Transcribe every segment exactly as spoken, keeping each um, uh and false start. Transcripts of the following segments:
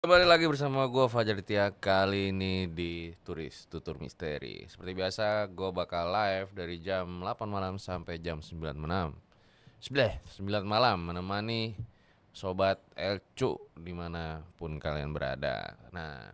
Kembali lagi bersama gue Fajar Ditya. Kali ini di Turis Tutur Misteri. Seperti biasa gue bakal live dari jam delapan malam sampai jam sembilan malam. Sebelah sembilan malam menemani Sobat Elcu dimanapun kalian berada. Nah,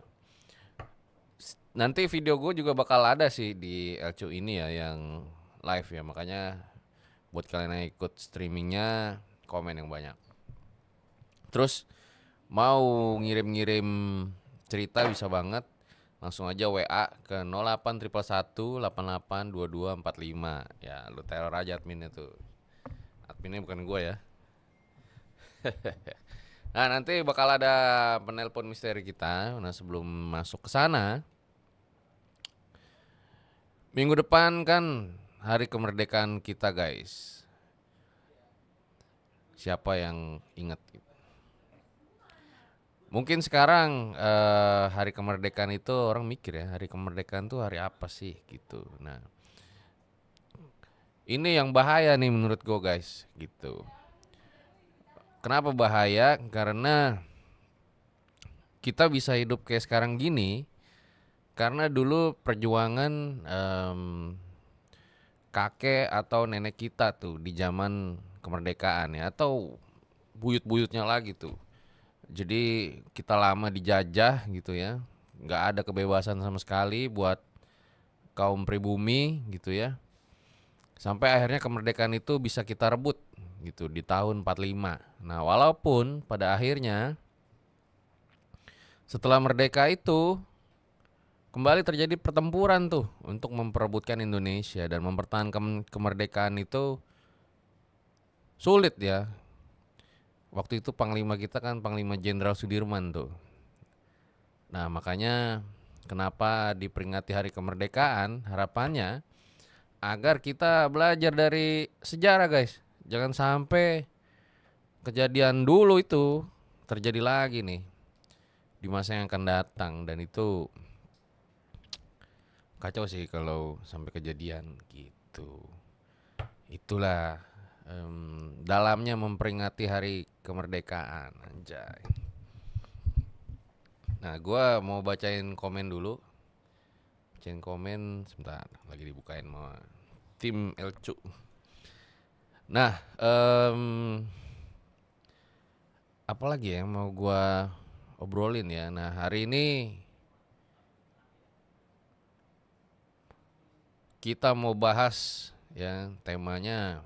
nanti video gue juga bakal ada sih di Elcu ini ya, yang live ya. Makanya buat kalian yang ikut streamingnya, komen yang banyak. Terus mau ngirim-ngirim cerita bisa banget, langsung aja W A ke nol delapan satu satu delapan delapan dua dua empat lima. Ya lu teror aja adminnya tuh. Adminnya bukan gue ya. Nah nanti bakal ada penelpon misteri kita. Nah sebelum masuk ke sana, minggu depan kan hari kemerdekaan kita guys. Siapa yang ingat? Mungkin sekarang eh, hari kemerdekaan itu orang mikir ya, hari kemerdekaan tuh hari apa sih gitu. Nah, ini yang bahaya nih menurut gue guys, gitu. Kenapa bahaya? Karena kita bisa hidup kayak sekarang gini karena dulu perjuangan em, kakek atau nenek kita tuh di zaman kemerdekaan ya, atau buyut-buyutnya lagi tuh. Jadi kita lama dijajah gitu ya, nggak ada kebebasan sama sekali buat kaum pribumi gitu ya. Sampai akhirnya kemerdekaan itu bisa kita rebut gitu di tahun empat puluh lima. Nah, walaupun pada akhirnya setelah merdeka itu kembali terjadi pertempuran tuh untuk memperebutkan Indonesia dan mempertahankan kemerdekaan itu sulit ya. Waktu itu panglima kita kan Panglima Jenderal Sudirman tuh. Nah, makanya kenapa diperingati hari kemerdekaan, harapannya agar kita belajar dari sejarah guys. Jangan sampai kejadian dulu itu terjadi lagi nih di masa yang akan datang, dan itu kacau sih kalau sampai kejadian gitu. Itulah em, dalamnya memperingati hari kemerdekaan anjay. Nah, gua mau bacain komen dulu. Bacain komen sebentar, lagi dibukain sama tim Elcu. Nah, em, apalagi ya yang mau gua obrolin ya. Nah, hari ini kita mau bahas ya, temanya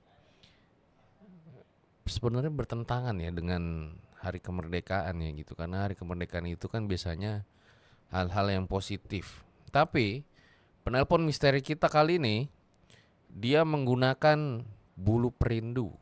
sebenarnya bertentangan ya dengan hari kemerdekaan ya gitu. Karena hari kemerdekaan itu kan biasanya hal-hal yang positif. Tapi penelpon misteri kita kali ini dia menggunakan bulu perindu.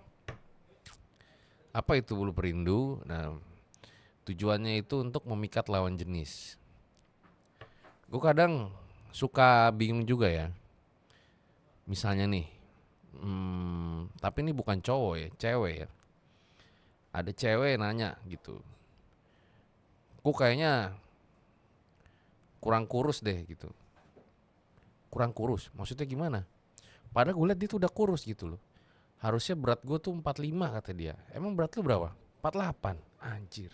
Apa itu bulu perindu? Nah, tujuannya itu untuk memikat lawan jenis. Gue kadang suka bingung juga ya. Misalnya nih, hmm, tapi ini bukan cowok ya, cewek ya. Ada cewek nanya gitu, gue kayaknya kurang kurus deh gitu. Kurang kurus, maksudnya gimana? Padahal gue liat dia tuh udah kurus gitu loh. Harusnya berat gue tuh empat puluh lima kata dia. Emang berat lu berapa? empat puluh delapan. Anjir.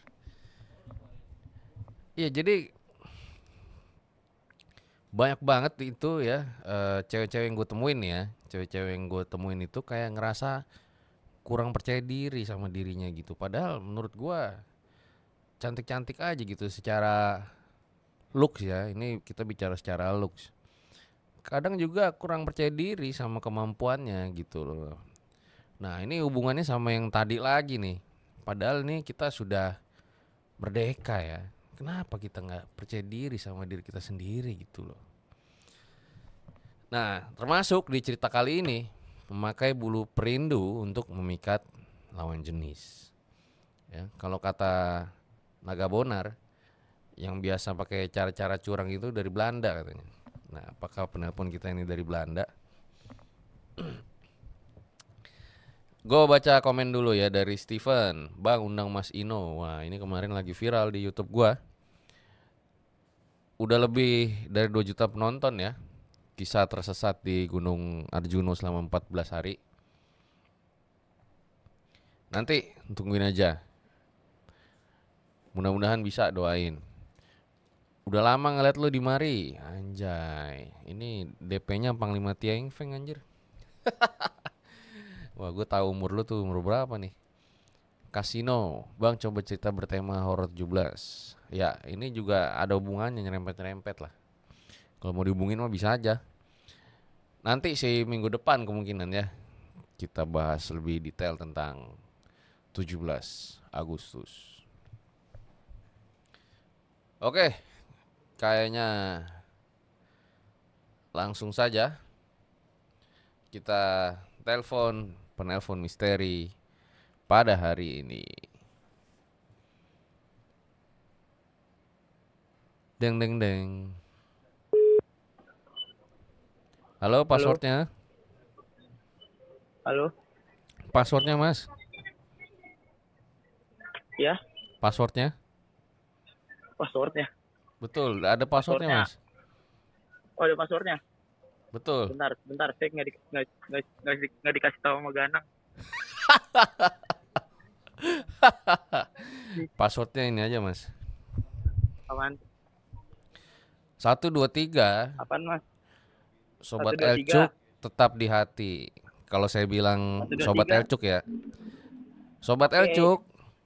Iya jadi banyak banget itu ya, eh, cewek-cewek yang gue temuin ya. Cewek-cewek yang gue temuin itu kayak ngerasa kurang percaya diri sama dirinya gitu. Padahal menurut gue cantik-cantik aja gitu secara looks ya. Ini kita bicara secara looks. Kadang juga kurang percaya diri sama kemampuannya gitu loh. Nah ini hubungannya sama yang tadi lagi nih. Padahal nih kita sudah merdeka ya. Kenapa kita nggak percaya diri sama diri kita sendiri gitu loh. Nah termasuk di cerita kali ini, memakai bulu perindu untuk memikat lawan jenis ya. Kalau kata Naga Bonar, yang biasa pakai cara-cara curang itu dari Belanda katanya. Nah apakah penelpon kita ini dari Belanda? Gue baca komen dulu ya dari Steven. Bang undang Mas Ino. Wah ini kemarin lagi viral di YouTube gue. Udah lebih dari dua juta penonton ya. Kisah tersesat di Gunung Arjuno selama empat belas hari. Nanti tungguin aja. Mudah-mudahan bisa, doain. Udah lama ngeliat lu di mari, anjay. Ini D P-nya Panglima Tiaing Feng anjir. Wah, gue tahu umur lu tuh umur berapa nih? Kasino, bang coba cerita bertema horor tujuh belas. Ya, ini juga ada hubungannya nyerempet-nyerempet lah. Kalau mau dihubungin mah bisa aja. Nanti sih minggu depan kemungkinan ya kita bahas lebih detail tentang tujuh belas Agustus. Oke, kayaknya langsung saja kita telepon penelpon misteri pada hari ini. Deng deng deng. Halo, passwordnya? Halo. Passwordnya mas? Ya. Passwordnya? Passwordnya. Betul, ada passwordnya, Passwordnya. mas. Oh, ada passwordnya. Betul. Bentar, bentar, saya nggak di, nggak, nggak, nggak, di, nggak dikasih tahu sama Ganang. Passwordnya ini aja mas. Apaan? Satu dua tiga. Apaan mas? Sobat satu, dua, tiga. Elcuk tetap di hati. Kalau saya bilang satu, dua, Sobat tiga. Elcuk ya. Sobat Oke. Elcuk.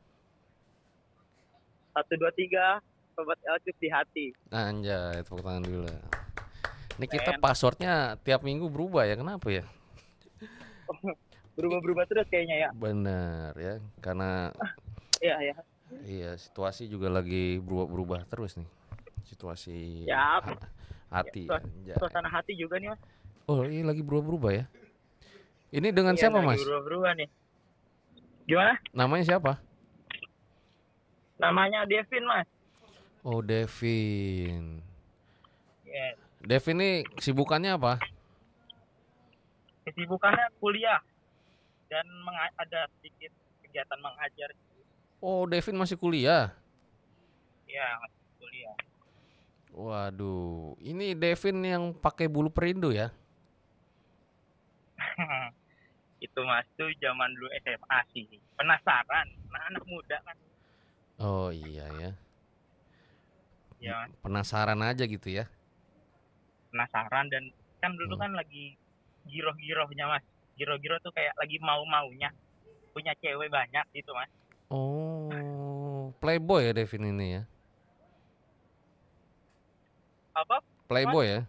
Satu dua tiga. Sobat Elcuk di hati. Anjay, tepuk tangan dulu. Ini kita passwordnya tiap minggu berubah ya, kenapa ya? Berubah-berubah terus kayaknya ya. Bener ya, karena Iya ya. Iya, situasi juga lagi berubah-berubah terus nih. Situasi Ya. ha- hati. Ya, Anjay. suasana hati juga nih mas. Oh, ini lagi berubah-berubah ya. Ini dengan Iya, siapa lagi mas? berubah-berubah nih. Gimana? Namanya siapa? Namanya Devin mas. Oh, Devin. Yes. Devin ini kesibukannya apa? Kesibukannya kuliah dan menga- ada sedikit kegiatan mengajar. Oh, Devin masih kuliah. Iya, masih kuliah. Waduh, ini Devin yang pakai bulu perindu ya? Itu mas tuh zaman dulu S M A sih. Penasaran, nah, anak muda kan. Oh iya ya. Ya, Penasaran aja gitu ya. penasaran dan kan dulu Hmm. kan lagi giroh-girohnya mas. Giroh-giroh tuh kayak lagi mau-maunya punya cewek banyak gitu mas. Oh, playboy ya Devin ini ya? Apa? Playboy ya?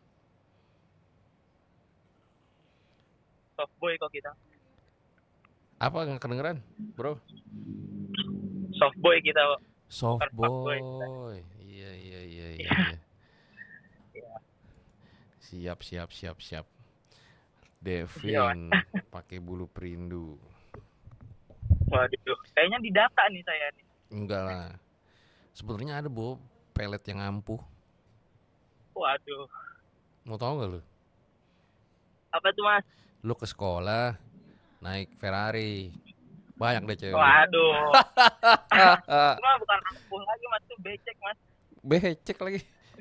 Softboy kok kita. Apa nggak kedengeran, bro? Softboy kita. Softboy. Iya iya iya iya. iya. Siap siap siap siap. Devin pakai bulu perindu. Waduh, kayaknya di data nih saya nih. Enggak lah. Sebenarnya ada Bob, pelet yang ampuh. Waduh. Mau tahu nggak lu? Apa tuh mas? Lu ke sekolah naik Ferrari, banyak deh cewek. Waduh. Cuma bukan ampuh lagi mas, tuh becek mas. Becek lagi.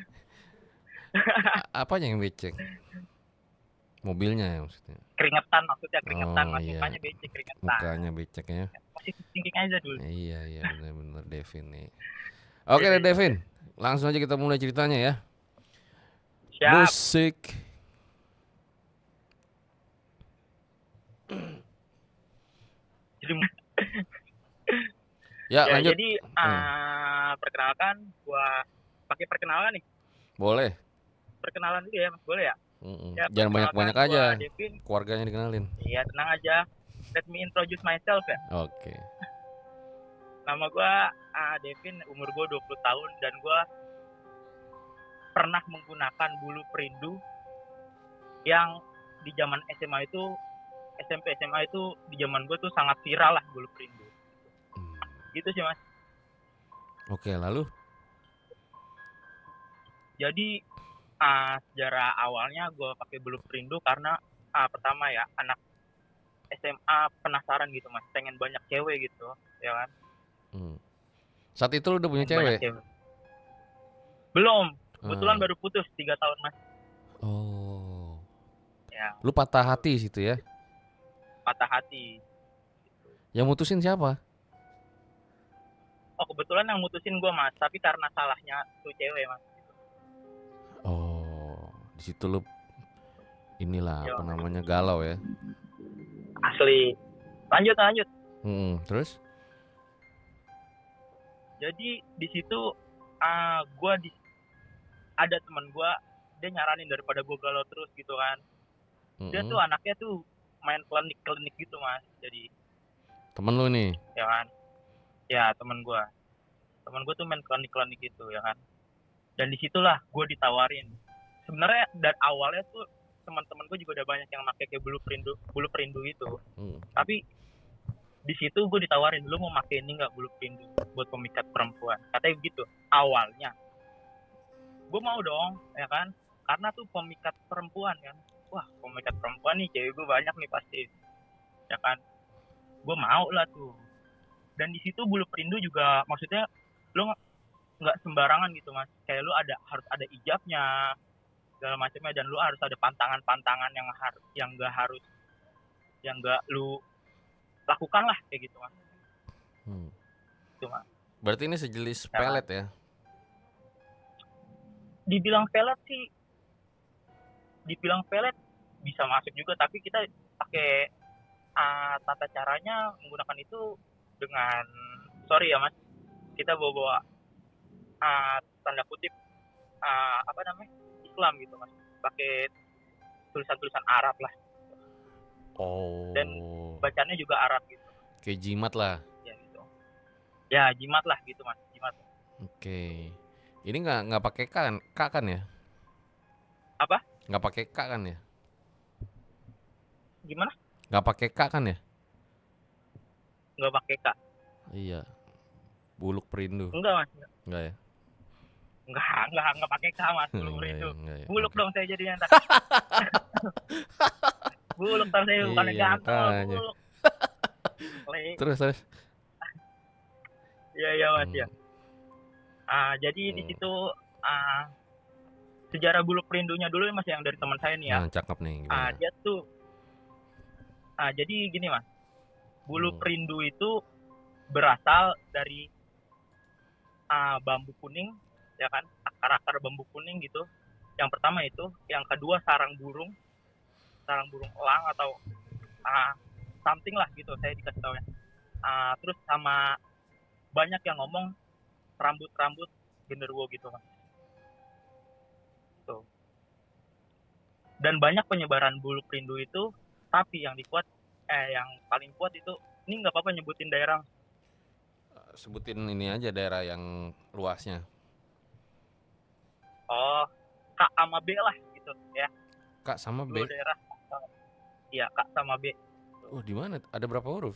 A- apanya yang becek? Mobilnya ya maksudnya. Keringetan maksudnya keringetan Oh, mas, iya. mukanya becek keringetan. Mukanya becek ya. Masih thinking aja dulu. Iya iya benar-benar Devin nih. Oke deh Devin, langsung aja kita mulai ceritanya ya. Siap. Musik. Jadi, Ya, ya, lanjut. jadi uh, perkenalkan, gua pakai perkenalan nih. Boleh. Perkenalan dulu ya mas, boleh ya? Mm-mm. Ya, Jangan banyak-banyak perkenalkan, aja. gua Devin. Keluarganya dikenalin. Iya tenang aja. Let me introduce myself ya. Oke. Nama gua uh, Devin, umur gua dua puluh tahun dan gua pernah menggunakan bulu perindu yang di zaman S M A itu, S M P S M A itu di zaman gua tuh sangat viral lah bulu perindu. Hmm. Gitu sih mas. Oke, lalu? Jadi uh, sejarah awalnya gue pakai bulu perindu karena uh, pertama ya anak S M A penasaran gitu mas, pengen banyak cewek gitu, ya kan? Hmm. Saat itu lu udah punya Pengen cewek? banyak cewek? Belum, kebetulan Hmm. baru putus tiga tahun mas. Oh. Ya. Lu patah hati situ ya? Patah hati. Yang mutusin siapa? oh kebetulan yang mutusin gue mas, tapi karena salahnya tuh cewek mas. Oh, di situ lu inilah Ya, apa namanya galau ya. asli. Lanjut lanjut. Hmm, terus? Jadi di situ uh, gue di ada teman gue, dia nyaranin daripada gue galau terus gitu kan. Dia Mm-mm. tuh anaknya tuh main klinik-klinik gitu mas. Jadi Temen lu nih. ya kan, ya teman gue, teman gue tuh main klinik-klinik gitu ya kan. Dan disitulah gue ditawarin. Sebenarnya dari awalnya tuh teman-teman gue juga udah banyak yang pakai kayak bulu perindu, bulu perindu itu. Hmm. Tapi di situ gue ditawarin, lu mau pakai ini nggak bulu perindu buat pemikat perempuan? Katanya gitu awalnya. Gue mau dong, ya kan? Karena tuh pemikat perempuan kan. Wah, pemikat perempuan nih, cewek gue banyak nih pasti, ya kan? Gue mau lah tuh. Dan di situ bulu perindu juga, maksudnya lu nggak sembarangan gitu mas. Kayak lu ada harus ada ijabnya, segala macamnya, dan lu harus ada pantangan-pantangan yang harus, yang nggak harus, yang nggak lu lakukan lah kayak gitu mas. Hmm. Itu mas. Berarti ini sejenis Ya, pelet ya? dibilang pelet sih, dibilang pelet bisa masuk juga, tapi kita pakai uh, tata caranya menggunakan itu dengan, sorry ya mas, kita bawa-bawa uh, tanda kutip uh, apa namanya Islam gitu mas, pakai tulisan-tulisan Arab lah. Oh. Dan bacanya juga Arab gitu. Kayak jimat lah. Ya gitu. Ya jimat lah gitu mas, jimat. Oke. Ini nggak nggak pakai kan, kak kan ya? Apa? Nggak pakai kak kan ya? Gimana? Nggak pakai kak kan ya? Nggak pakai kak. Iya. Buluk perindu. Enggak mas. Enggak ya? Enggak, enggak, enggak pakai kak mas, buluk Enggak perindu. ya, enggak ya. Buluk Oke. dong saya jadinya ntar. Buluk ntar saya bukannya Iya, ganteng, makanya. buluk. Le- Terus terus. Iya iya mas Hmm. ya. Ah jadi di Hmm. situ ah sejarah bulu perindunya dulu ya mas, yang dari teman saya nih ya. Nah, cakep nih. Ah Gimana? dia tuh ah jadi gini mas, bulu Hmm. perindu itu berasal dari ah bambu kuning ya kan, akar-akar bambu kuning gitu. Yang pertama itu, yang kedua sarang burung, sarang burung elang atau ah something lah gitu, saya dikasih tahu ya. Ah terus sama banyak yang ngomong rambut-rambut genderuwo gitu mas. Tuh. Dan banyak penyebaran bulu perindu itu, tapi yang dikuat eh yang paling kuat itu, ini nggak apa-apa nyebutin daerah. Sebutin ini aja daerah yang luasnya. Oh, K sama B lah gitu ya. Kak sama B. Dua daerah. Iya, K sama B. Oh, di mana? Ada berapa huruf?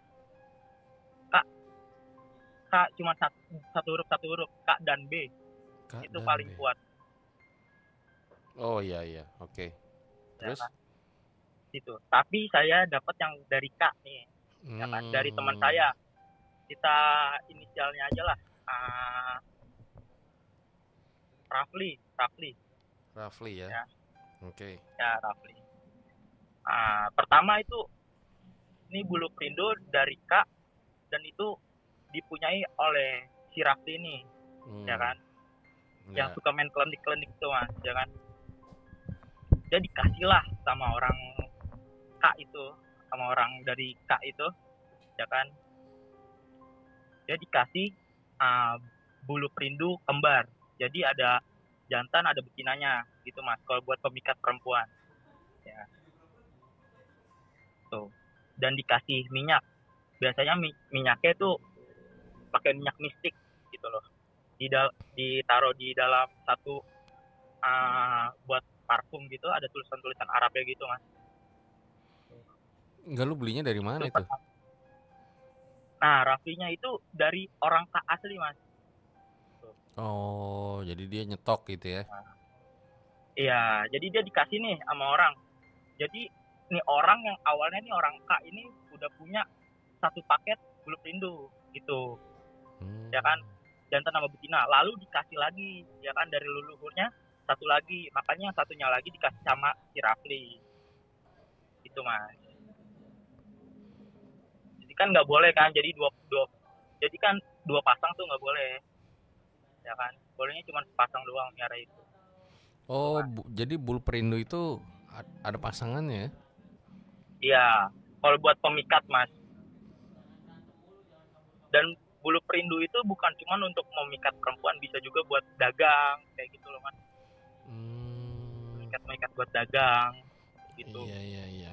K cuma satu, satu huruf satu huruf, K dan B. Kak Itu dan paling B. kuat. Oh iya iya, oke. Terus? Ya kan? Itu. Tapi saya dapat yang dari K nih, ya kan? Dari teman Hmm. saya. Kita inisialnya aja lah. Uh, Rafli, Rafli. Rafli ya. Ya. Oke. Ya, Rafli. Uh, pertama itu, ini bulu perindu dari K, dan itu dipunyai oleh si Rafli ini, Hmm. ya kan? Ya. Yang suka main klinik-klinik itu mas, ya kan? Dia dikasihlah sama orang K itu, sama orang dari K itu, ya kan? Dia dikasih uh, bulu perindu kembar. Jadi ada jantan, ada betinanya, gitu mas. Kalau buat pemikat perempuan, ya. Tuh. Dan dikasih minyak. Biasanya mi- minyaknya itu pakai minyak mistik, gitu loh. Di dal- ditaruh di dalam satu uh, buat parfum gitu, ada tulisan-tulisan Arabnya gitu mas. Enggak, lu belinya dari mana Itu itu? Nah, Raflinya itu dari orang K asli mas. Oh, jadi dia nyetok gitu ya. Iya, jadi dia dikasih nih sama orang. Jadi nih orang yang awalnya nih orang K ini udah punya satu paket bulu perindu gitu, Hmm. ya kan, jantan sama betina. Lalu dikasih lagi, ya kan, dari leluhurnya satu lagi. Makanya yang satunya lagi dikasih sama si Rafli. Itu mas. Jadi kan nggak boleh kan, jadi dua dua. Jadi kan dua pasang tuh nggak boleh, ya kan? Bolehnya cuma sepasang doang miara itu. Oh, bu- jadi bulu perindu itu a- ada pasangannya ya? Iya, kalau buat pemikat mas. Dan bulu perindu itu bukan cuma untuk memikat perempuan, bisa juga buat dagang kayak gitu loh mas. Hmm, Memikat-memikat buat dagang gitu. iya iya iya.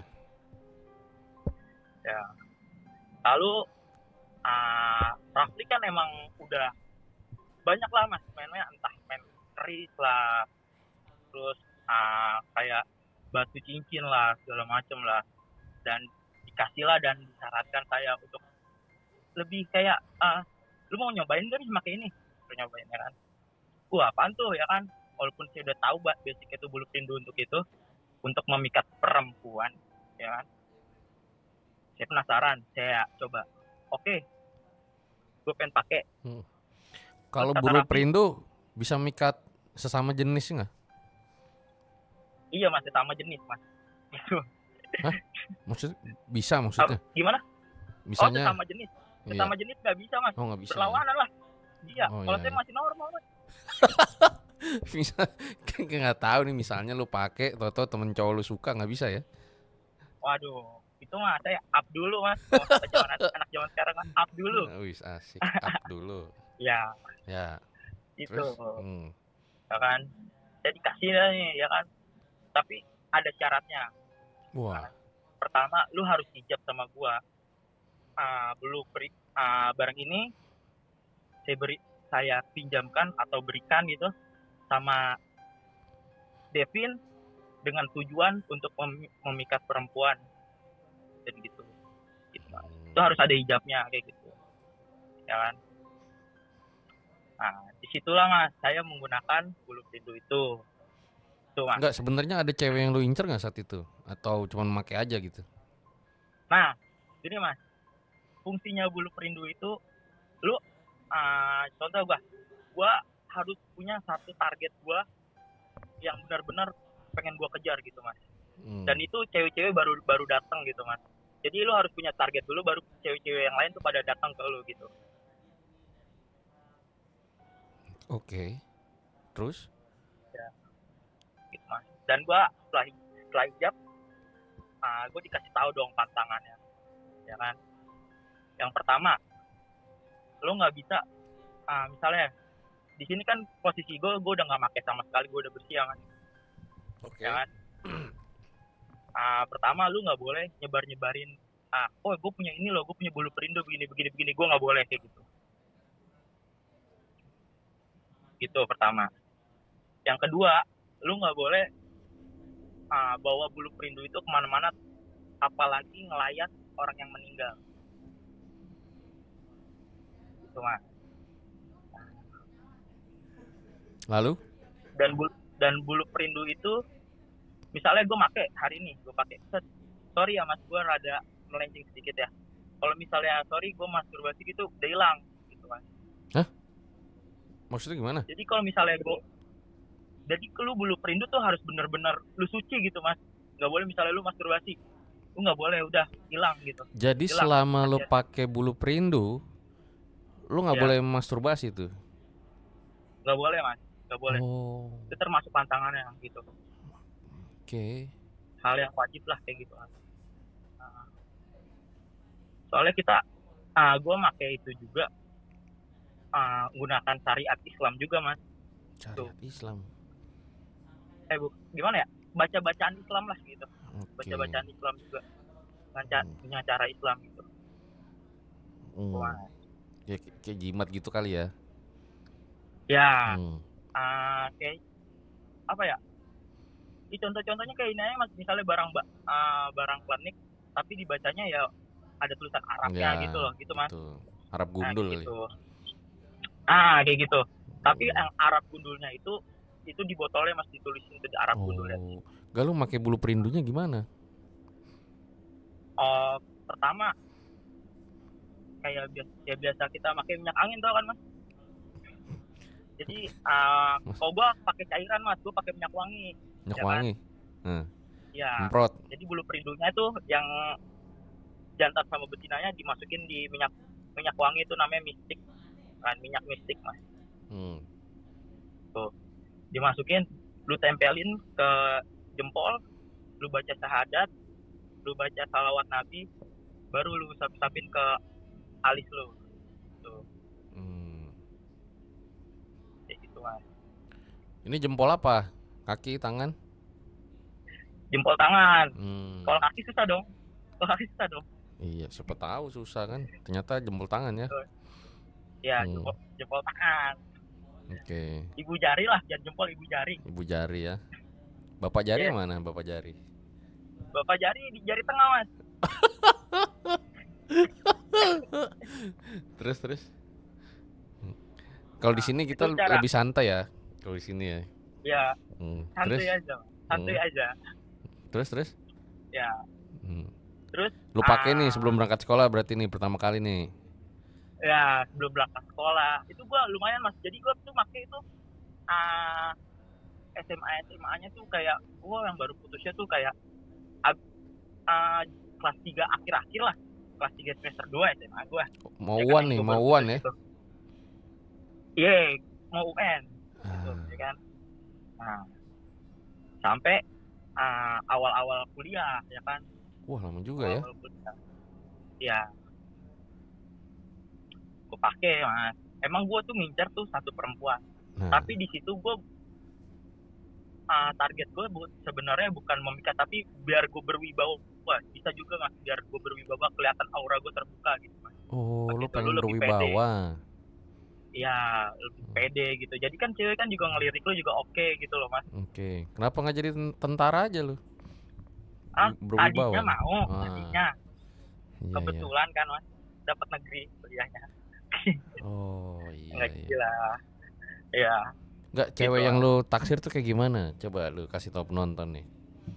Ya. Lalu uh, Rafli kan emang udah banyak lah mas mainnya, entah main keris lah, terus uh, kayak batu cincin lah, segala macem lah, dan dikasih lah dan disarankan saya untuk lebih kayak uh, lu mau nyobain gak nih pakai ini, lu nyobain ya kan, wah apaan tuh ya kan, walaupun saya udah tahu mbak basic itu bulu perindu untuk itu, untuk memikat perempuan ya kan, saya penasaran, saya coba, oke okay, gue pengen pakai. Hmm. Terus Kalau kata bulu Raffi, perindu bisa mikat sesama jenis nggak? iya masih sama jenis mas. Gitu. Hah? Maksud bisa Apa, maksudnya? gimana? Oh Misalnya, sesama jenis, iya. sesama jenis nggak bisa mas, Oh nggak bisa. Ya? berlawanan lah. Iya, Oh kalau iya. saya iya. masih normal mas. Bisa kan nggak tahu nih, misalnya lu pakai, tau-tau temen cowok lu suka, nggak bisa ya? Waduh, itu mah saya up dulu mas. Kalau kata zaman anak zaman sekarang kan up dulu. Nah, wis asik, up dulu. Ya, Ya, itu, terus? Hmm. ya kan. Saya dikasih lah nih, ya kan. Tapi ada syaratnya. Wah, Pertama, lu harus hijab sama gua. Uh, belum beri, uh, barang ini saya beri, saya pinjamkan atau berikan gitu sama Devin dengan tujuan untuk mem- memikat perempuan dan gitu. Gitu. Hmm. Itu harus ada hijabnya kayak gitu, ya kan. Nah, disitulah mas saya menggunakan bulu perindu itu. Tuh mas. Enggak, sebenarnya ada cewek yang lu incer nggak saat itu? Atau cuma pakai aja gitu? Nah, gini mas, fungsinya bulu perindu itu, lu uh, contoh gua, gua harus punya satu target gua yang benar-benar pengen gua kejar gitu mas. Hmm. Dan itu cewek-cewek baru baru datang gitu mas. Jadi lu harus punya target dulu, baru cewek-cewek yang lain tuh pada datang ke lu gitu. Oke, okay. Terus? Ya, gitu mas. Dan gua setelah setelah hijab, uh, gua dikasih tahu dong pantangannya, ya kan. Yang pertama, lu nggak bisa, uh, misalnya di sini kan posisi gue, gue udah nggak pakai sama sekali, gue udah bersih ya kan. Oke. Okay. Ya kan? Uh, pertama, lu nggak boleh nyebar-nyebarin, ah, oh gue punya ini loh, gue punya bulu perindu begini begini begini, gue nggak boleh kayak gitu. Gitu pertama. Yang kedua, lu nggak boleh uh, bawa bulu perindu itu kemana-mana, apalagi ngelayat orang yang meninggal. Gitu mas. Lalu? Dan bulu, dan bulu perindu itu, misalnya gue pakai hari ini, gue pakai, sorry ya mas, gue rada melenceng sedikit ya. Kalau misalnya sorry gue masturbasi gitu, udah hilang, gitu kan. Hah? Maksudnya gimana? Jadi kalau misalnya gue, jadi lu bulu perindu tuh harus benar-benar lu suci gitu mas. Gak boleh misalnya lu masturbasi, lu nggak boleh, udah hilang gitu. Jadi hilang, selama lu pakai bulu perindu, lu nggak ya. boleh masturbasi tuh? Nggak boleh mas, nggak boleh. Oh. Itu termasuk pantangannya gitu. Oke. Okay. Hal yang wajib lah kayak gitu. Nah, soalnya kita, uh, gue pakai itu juga uh, gunakan syariat Islam juga mas. Syariat tuh. Islam. Eh bu, gimana ya? Baca-bacaan Islam lah gitu. Okay. Baca-bacaan Islam juga dengan ca- hmm. cara Islam gitu. Hmm. Ya, kayak jimat gitu kali ya? Ya, hmm. uh, kayak apa ya? Ini contoh-contohnya kayak ini aja mas, misalnya barang uh, barang klinik, tapi dibacanya ya ada tulisan Arabnya ya, gitu loh, gitu mas. Betul. Arab gundul nah, gitu. kali. Ah, kayak gitu. Hmm. Tapi yang Arab gundulnya itu, itu di botolnya mas ditulisin itu di Arab oh. gundulnya. Gak lu pakai bulu perindunya gimana? Oh, pertama kayak biasa, ya biasa kita pakai minyak angin tau kan mas. Jadi uh, kalau gua pakai cairan mas, gua pakai minyak wangi. Minyak ya wangi. Kan? Hmm. Ya. Semprot. Jadi bulu perindunya itu yang jantan sama betinanya dimasukin di minyak minyak wangi itu namanya mistik. kan minyak mistik mas. Hmm. Tuh dimasukin, lu tempelin ke jempol, lu baca syahadat, lu baca salawat nabi, baru lu usap-usapin ke alis lu. Tuh Hmm. kayak gitu mas. Ini jempol apa? Kaki, tangan? Jempol tangan. Hmm. Kalau kaki susah dong. Kalau kaki susah dong. Iya, siapa tahu susah kan. Ternyata jempol tangan ya. Tuh. Ya Hmm. jempol, jempol tangan. Oke. Ibu jari lah, jangan jempol, ibu jari. Ibu jari ya. Bapak jari Yes. mana? Bapak jari. Bapak jari di jari tengah mas. Terus terus. Kalau di Nah, sini kita itu cara. lebih santai ya. Kalau di sini ya. Ya Hmm. santuy Terus aja, santuy Hmm. aja. terus terus. Ya Hmm. terus. Lu pakai nih ah, sebelum berangkat sekolah berarti nih pertama kali nih. Ya sebelum berangkat sekolah itu gua lumayan mas. Jadi gua tuh pakai itu ah S M A S M A-nya tuh kayak gua yang baru putusnya tuh kayak ab- ah, kelas tiga akhir-akhir lah. Kelas tiga semester dua S M A gua. Mau Ya kan, uan yang nih, gua mau baru uan putus ya. itu. Iya, mau U N gitu, Ah. ya kan. Nah, sampai ah, awal-awal kuliah ya kan. Wah, lama juga ya. Awal-awal kuliah. Ya, gue pakai mas. Emang gue tuh ngincer tuh satu perempuan. Nah, Tapi di situ gue uh, target gue bu- sebenarnya bukan memikat, tapi biar gue berwibawa. Wah, bisa juga mas, biar gue berwibawa, kelihatan aura gue terbuka gitu mas. oh, lu Begitu, pengen lu lebih pede. berwibawa. Iya, lebih pede gitu. Jadi kan cewek kan juga ngelirik lu juga oke gitu loh mas. Oke. Kenapa nggak jadi ten- tentara aja lu? Ah, Berwibawa. tadinya mau, Ah, tadinya iya, iya. kebetulan kan mas, dapat negeri kuliahnya. Oh, iya, Nggak iya. gila. Ya, Nggak, cewek Gitu yang lah. lu taksir tuh kayak gimana? Coba lu kasih tau penonton nih.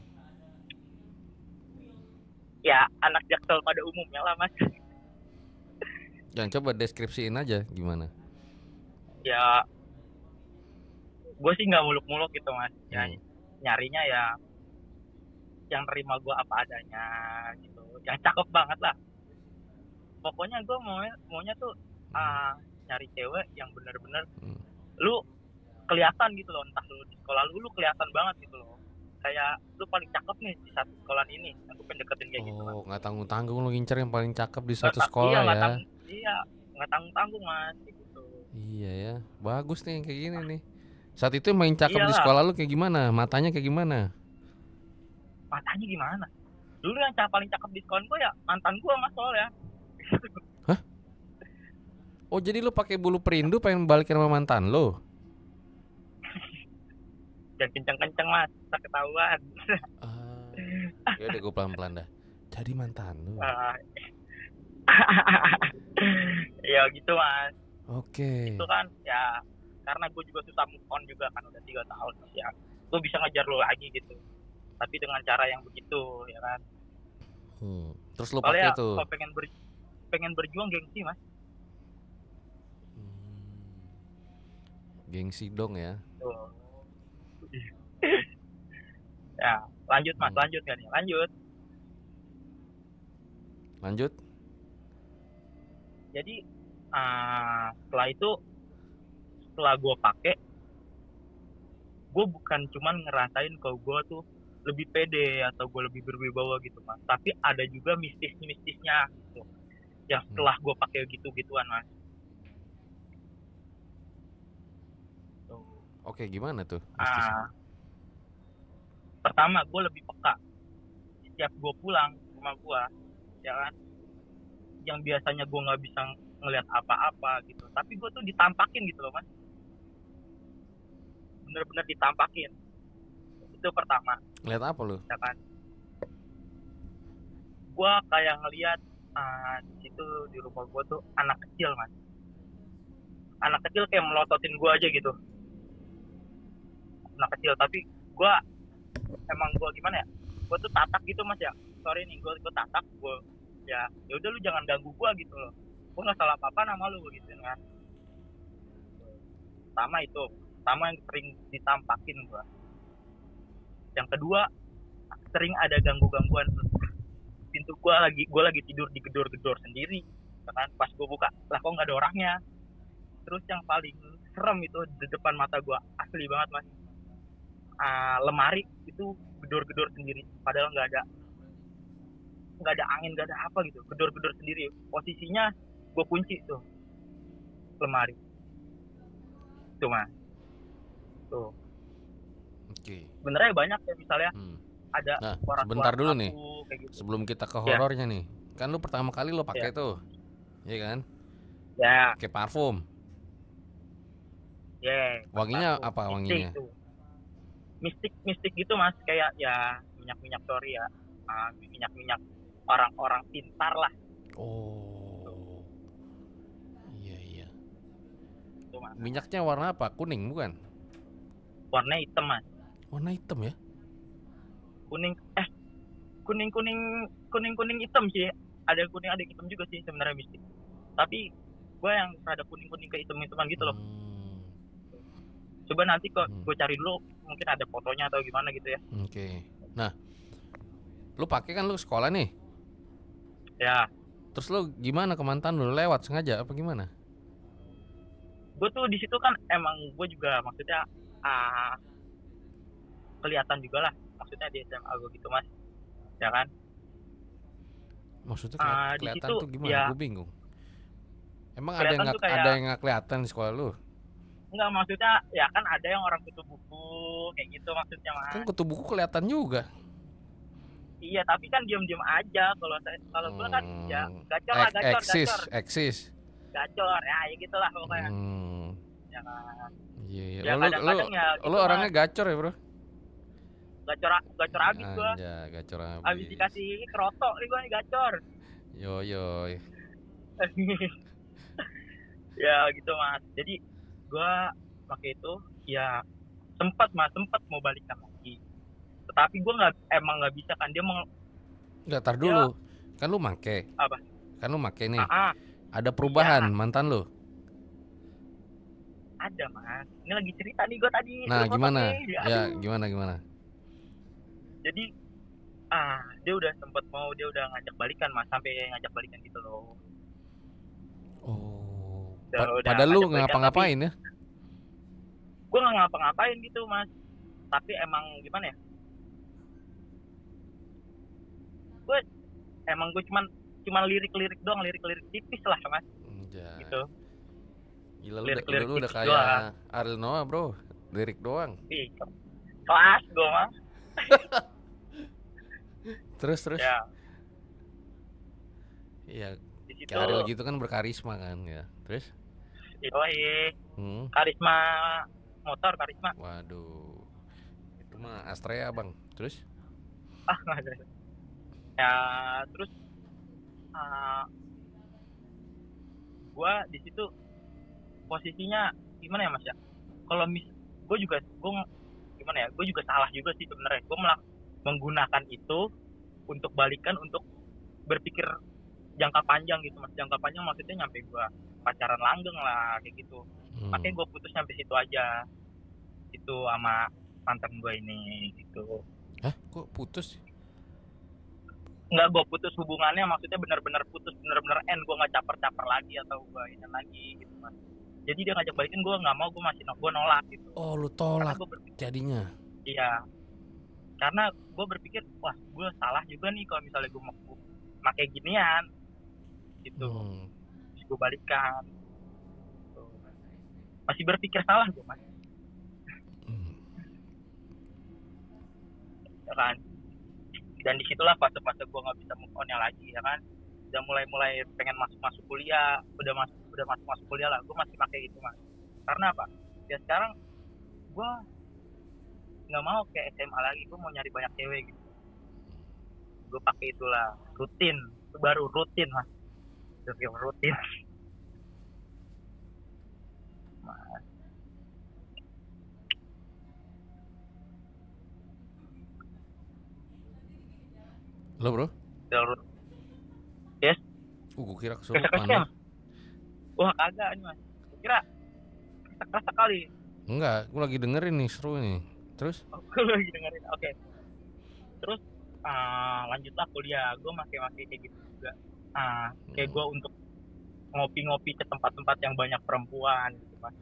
ya anak jaksel pada umumnya lah mas. Jangan coba deskripsiin aja gimana. Ya, gue sih nggak muluk-muluk gitu mas. Ya, Hmm. nyarinya ya yang terima gue apa adanya gitu, yang cakep banget lah. Pokoknya gue mau maunya tuh ah, nyari cewek yang bener-bener Hmm. lu kelihatan gitu loh, entah lu di sekolah lu lu kelihatan banget gitu loh, kayak lu paling cakep nih di satu sekolah ini, aku pengen deketin kayak gitu mas. Oh, nggak tanggung-tanggung lu ngincer yang paling cakep di Nggak satu ta- iya sekolah nggak ya. tanggung, iya nggak tanggung tanggung mas gitu. Iya ya, bagus nih yang kayak gini nih. Saat itu yang main cakep di Iyalah. sekolah lu kayak gimana? Matanya kayak gimana? Matanya gimana? Dulu yang ca- paling cakep di sekolah gue ya mantan gue mas soalnya. Oh, jadi lu pakai bulu perindu pengen balikin sama mantan lu? Jangan kenceng-kenceng mas, tak ketahuan. Ah, ya udah gue pelan-pelan dah. Jadi mantan lu. Ah. Ya gitu mas. Oke. Itu kan ya karena gue juga susah move on juga kan, udah tiga tahun mas ya. Gue bisa ngejar lo lagi gitu, tapi dengan cara yang begitu ya kan. Hmm. Terus lu Soalnya pakai tuh. kalau pengen ber, pengen berjuang gengsi mas. Hmm. Gengsi dong ya. Tuh. Ya lanjut mas, Hmm. lanjut kan nih, lanjut. Lanjut. Jadi ah, setelah itu, setelah gue pakai, gue bukan cuman ngerasain kalau gue tuh lebih pede atau gue lebih berwibawa gitu mas, tapi ada juga mistis-mistisnya gitu, yang setelah gue pakai gitu-gituan mas. Tuh. Oke, gimana tuh? mistisnya? Ah, pertama gue lebih peka setiap gue pulang ke rumah gue, ya kan, yang biasanya gue nggak bisa ngelihat apa-apa gitu, tapi gue tuh ditampakin gitu loh mas, bener-bener ditampakin. Itu pertama, Lihat apa lu? ya kan. Gue kayak ngelihat ah, di situ di rumah gue tuh anak kecil mas, anak kecil kayak melototin gue aja gitu, anak kecil. Tapi gue emang gue gimana ya, gue tuh tatak gitu mas ya, sorry nih, gue gue tatak, gue ya ya udah lu jangan ganggu gue gitu loh, gue nggak salah apa apa nama lu gitu kan. Sama itu, sama yang sering ditampakin gue. Yang kedua, sering ada ganggu-gangguan pintu gue lagi gue lagi tidur digedor-gedor sendiri, ya kan, pas gue buka lah kok nggak ada orangnya. Terus yang paling serem itu di depan mata gue, asli banget mas, uh, lemari itu gedor-gedor sendiri, padahal nggak ada nggak ada angin, nggak ada apa gitu, gedor-gedor sendiri. Posisinya gue kunci tuh lemari tuh mas, tuh Oke. sebenarnya banyak ya, misalnya Hmm. ada Nah, suara-suara sebentar dulu nih. sapu kayak gitu. Sebelum kita ke Ya. horornya nih. Kan lu pertama kali lo pakai Ya. tuh. Iya kan? Ya. Pakai parfum. Ya. Wanginya parfum. apa Mistik wanginya? tuh. Mistik-mistik gitu mas, kayak ya minyak-minyak sorry ya. Uh, minyak-minyak orang-orang pintar lah. Oh. Iya iya. Tuh, mas. Minyaknya warna apa? Kuning bukan? Warna hitam mas. Warna hitam ya? Kuning eh kuning kuning kuning kuning hitam sih, ada kuning ada hitam juga sih sebenarnya mistik, tapi gue yang rada kuning kuning ke hitam hitaman gitu loh. Hmm. Coba nanti kok hmm. gue cari dulu, mungkin ada fotonya atau gimana gitu ya. Oke. Okay. Nah, lu pakai kan lu sekolah nih? Ya. Terus lu gimana ke mantan lu, lewat sengaja apa gimana? Gue tuh di situ kan emang gue juga maksudnya uh, kelihatan juga lah, maksudnya di S M A gue gitu mas, ya kan? Maksudnya keli- uh, kelihatan situ, tuh gimana? Ya, gue bingung. Emang ada yang gak, kayak, ada yang nggak kelihatan di sekolah lu? Enggak, maksudnya ya kan ada yang orang kutu buku kayak gitu maksudnya mas. Kan kutu buku kelihatan juga. Iya, tapi kan diam-diam aja. Kalau saya kalau hmm. gue kan ya gacor lah, gacor, eksis, gacor. Eksis. Gacor, ya, ya gitulah pokoknya. Hmm. Ya kan. Iya, iya. Ya, oh, lu, lu, ya, gitu lu orangnya mas. Gacor ya bro? Gacor, gacor abis gue. Ya, gacor abis. Abis dikasih kerotok nih gue nih gacor. Yo yo. Ya gitu mas. Jadi gue pakai itu ya sempat mas, sempat mau balikan lagi. Tetapi gue nggak, emang nggak bisa kan, dia mau. Nggak, tar dulu. Dia, kan lu make. Apa? Kan lu make nih. Ah, ah. Ada perubahan ya. Mantan lu? Ada mas. Ini lagi cerita nih gue tadi. Nah gimana? Nih. Ya gimana gimana? Jadi ah dia udah sempet mau, dia udah ngajak balikan mas, sampai ngajak balikan gitu loh. Oh. Udah, pa- udah padahal lu ngapa-ngapain ya? Gue nggak ngapa-ngapain gitu mas. Tapi emang gimana ya? Gue emang gue cuman cuman lirik-lirik doang, lirik-lirik tipis lah mas. Ya. Gitu. Gila lu, lirik, lirik lu udah kayak Ariel Noah bro, lirik doang. Ih, kelas gue mas. Terus terus. Ya. Iya. Kayak Ariel gitu kan berkarisma kan ya. Terus? Iya. Hmm. Karisma motor, karisma. Waduh. Itu mah Astrea bang. Terus? Ah nggak ada. Ya terus. Uh, gue di situ posisinya gimana ya mas ya? Kalau mis, gue juga gue gimana ya? Gue juga salah juga sih sebenarnya. Gue malah menggunakan itu untuk balikan, untuk berpikir jangka panjang gitu mas. Jangka panjang maksudnya nyampe gue pacaran langgeng lah kayak gitu. Hmm. Makanya gue putus sampai situ aja. Itu sama mantan gue ini gitu. Hah? Kok putus? Enggak, gue putus hubungannya, maksudnya benar-benar putus, benar-benar end. Gue nggak caper-caper lagi atau gue ini lagi gitu mas. Jadi dia ngajak balikin, gue nggak mau, gue masih gue nolak gitu. Oh lu tolak berpikir, jadinya? Iya, karena gue berpikir wah gue salah juga nih kalau misalnya gue mau pakai ginian gitu. Hmm. Terus gue balikan gitu. Masih berpikir salah gue mas. Hmm. Ya kan. Dan disitulah fase-fase gue nggak bisa move on-nya lagi ya kan. Udah mulai-mulai pengen masuk-masuk kuliah, udah masuk udah masuk-masuk kuliah lah, gue masih pakai itu mas. Karena apa? Ya sekarang gue nggak mau kayak S M A lagi, gue mau nyari banyak cewek gitu. Gue pakai itulah, rutin, itu baru rutin mas, udah rutin. Mas. Lo bro? Yes. Uh, gue kira kesurupan. Wah kagak nih mas. Gue kira kerasa kali. Enggak, gue lagi dengerin nih, seru nih. Terus? Oh, gue lagi dengerin. Oke. Okay. Terus uh, lanjutlah kuliah. Gue masih masih kayak gitu juga. Uh, kayak gue untuk ngopi-ngopi ke tempat-tempat yang banyak perempuan gitu mas.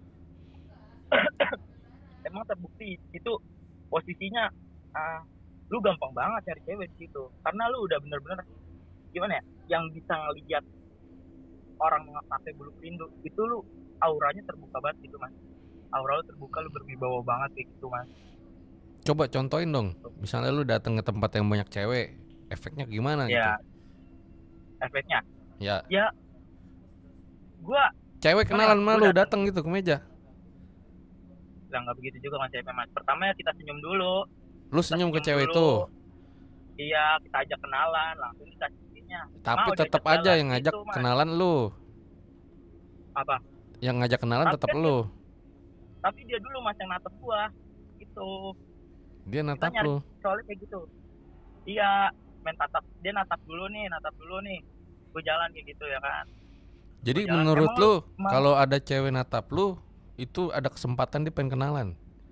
Emang terbukti itu posisinya ah, lu gampang banget cari cewek di situ karena lu udah bener-bener gimana ya yang bisa ngeliat orang pakai bulu perindu itu lu auranya terbuka banget gitu mas, aura lu terbuka, lu berwibawa banget kayak gitu mas. Coba contohin dong, misalnya lu datang ke tempat yang banyak cewek, efeknya gimana gitu? Ya efeknya Ya, ya gua cewek gimana ya, kenalan sama gua lu datang datang gitu ke meja. lah nggak begitu juga mas cewek mas. Pertama ya kita senyum dulu, Lu kita senyum ke senyum cewek dulu. tuh, Iya kita ajak kenalan langsung dikasih ininya. tapi Mau tetap diajak aja jalan yang ngajak gitu mas. kenalan lu. Apa? Yang ngajak kenalan Tapi tetap kan lu. Tapi dia dulu mas yang natap gua gitu. Dia Kita natap nyari lu. soalnya kayak gitu. Iya, main tatap, dia natap dulu nih, natap dulu nih. Gua jalan kayak gitu ya kan. Jadi Gua jalan. menurut Emang lu emang- kalau ada cewek natap lu itu ada kesempatan dia pengen kenalan?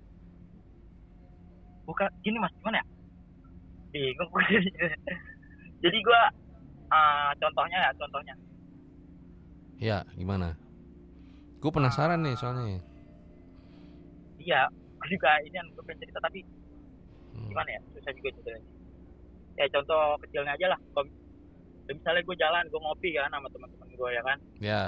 bukan gini mas, gimana ya? Bingung gua. Jadi gua ah, contohnya ya, contohnya. Ya, gimana? Gue penasaran nih soalnya. Iya, gua juga ini yang gue pengen cerita tapi Hmm. gimana ya? Susah juga ceritanya. Ya contoh kecilnya aja lah. Kalau misalnya gue jalan, gue ngopi kan sama teman-teman gue ya kan. Ya,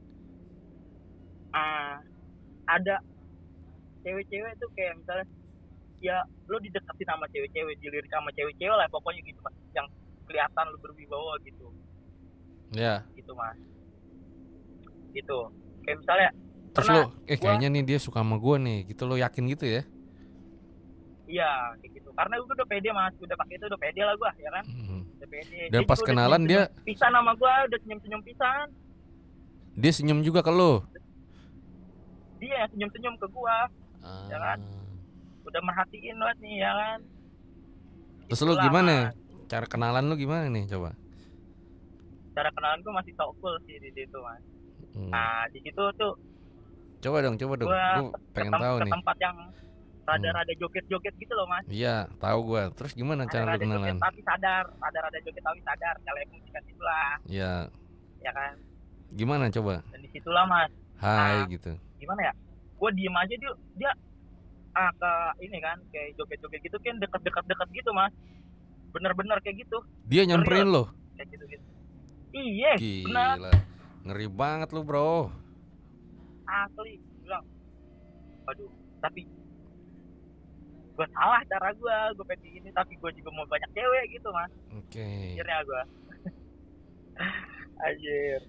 Ah, ada cewek-cewek tuh kayak misalnya ya lo dideketin sama cewek-cewek, dilirik sama cewek-cewek lah pokoknya gitu mas, yang kelihatan lo berwibawa gitu ya. gitu mas gitu. Kayak misalnya Terus pernah lo, eh gua- kayaknya nih dia suka sama gue nih, gitu lo yakin gitu ya? iya kayak gitu karena gue udah pede mas, udah pakai itu udah pede lah gue ya kan. Hmm. Udah pede. Dan Dia pas juga udah kenalan dia- senyum-senyum pisan sama gue, udah senyum-senyum pisan, Dia senyum juga ke lo? dia yang senyum-senyum ke gue, Ya kan? Ah. udah merhatiin banget nih ya kan. Terus lu Itulah, gimana? Mas. Cara kenalan lu gimana nih coba? Cara kenalan gue masih so cool sih di situ mas. Hmm. Nah di situ tuh Coba dong, coba dong. gue Gue pengen ke, tahu ke nih. tempat yang rada-rada joget-joget gitu loh mas. Iya, tahu gue. Terus gimana cara lu Rada-rada kenalan? joget tapi sadar, rada-rada joget tapi sadar, kalau musikan itulah, Iya. ya kan. Gimana coba? Dan disitulah mas, Hai Ah. gitu. gimana ya? Gue diem aja dia, dia ah, ke ini kan, kayak joget-joget gitu kan, deket-deket-deket gitu mas. Bener-bener kayak gitu, Dia nyamperin lo. kayak gitu-gitu. Iya, benar, Gila. Ngeri banget lu, Bro. asli. Bilang, aduh, tapi gue salah cara gue, gue pengen ini, tapi gue juga mau banyak cewek gitu mas. Oke. Akhirnya gue anjir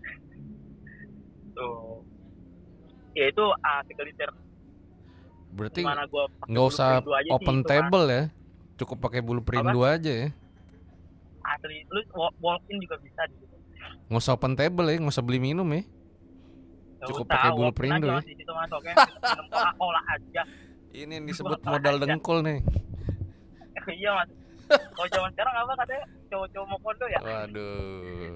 tuh ya itu ah segelintir Berarti gimana gue nggak usah open table ya. Cukup pakai bulu perindu aja ya. asli lu wa- walk in juga bisa di situ. Nggak usah open table ya, nggak usah beli minum ya. Nggak Cukup usah, pakai bulu walk in perindu aja, ya. Mas, di situ mas, oke minum cola aja. Ini yang disebut Gua modal aja. dengkul nih. Iya mas, kalau zaman sekarang apa katanya cowok-cowok mau kondo ya. Waduh.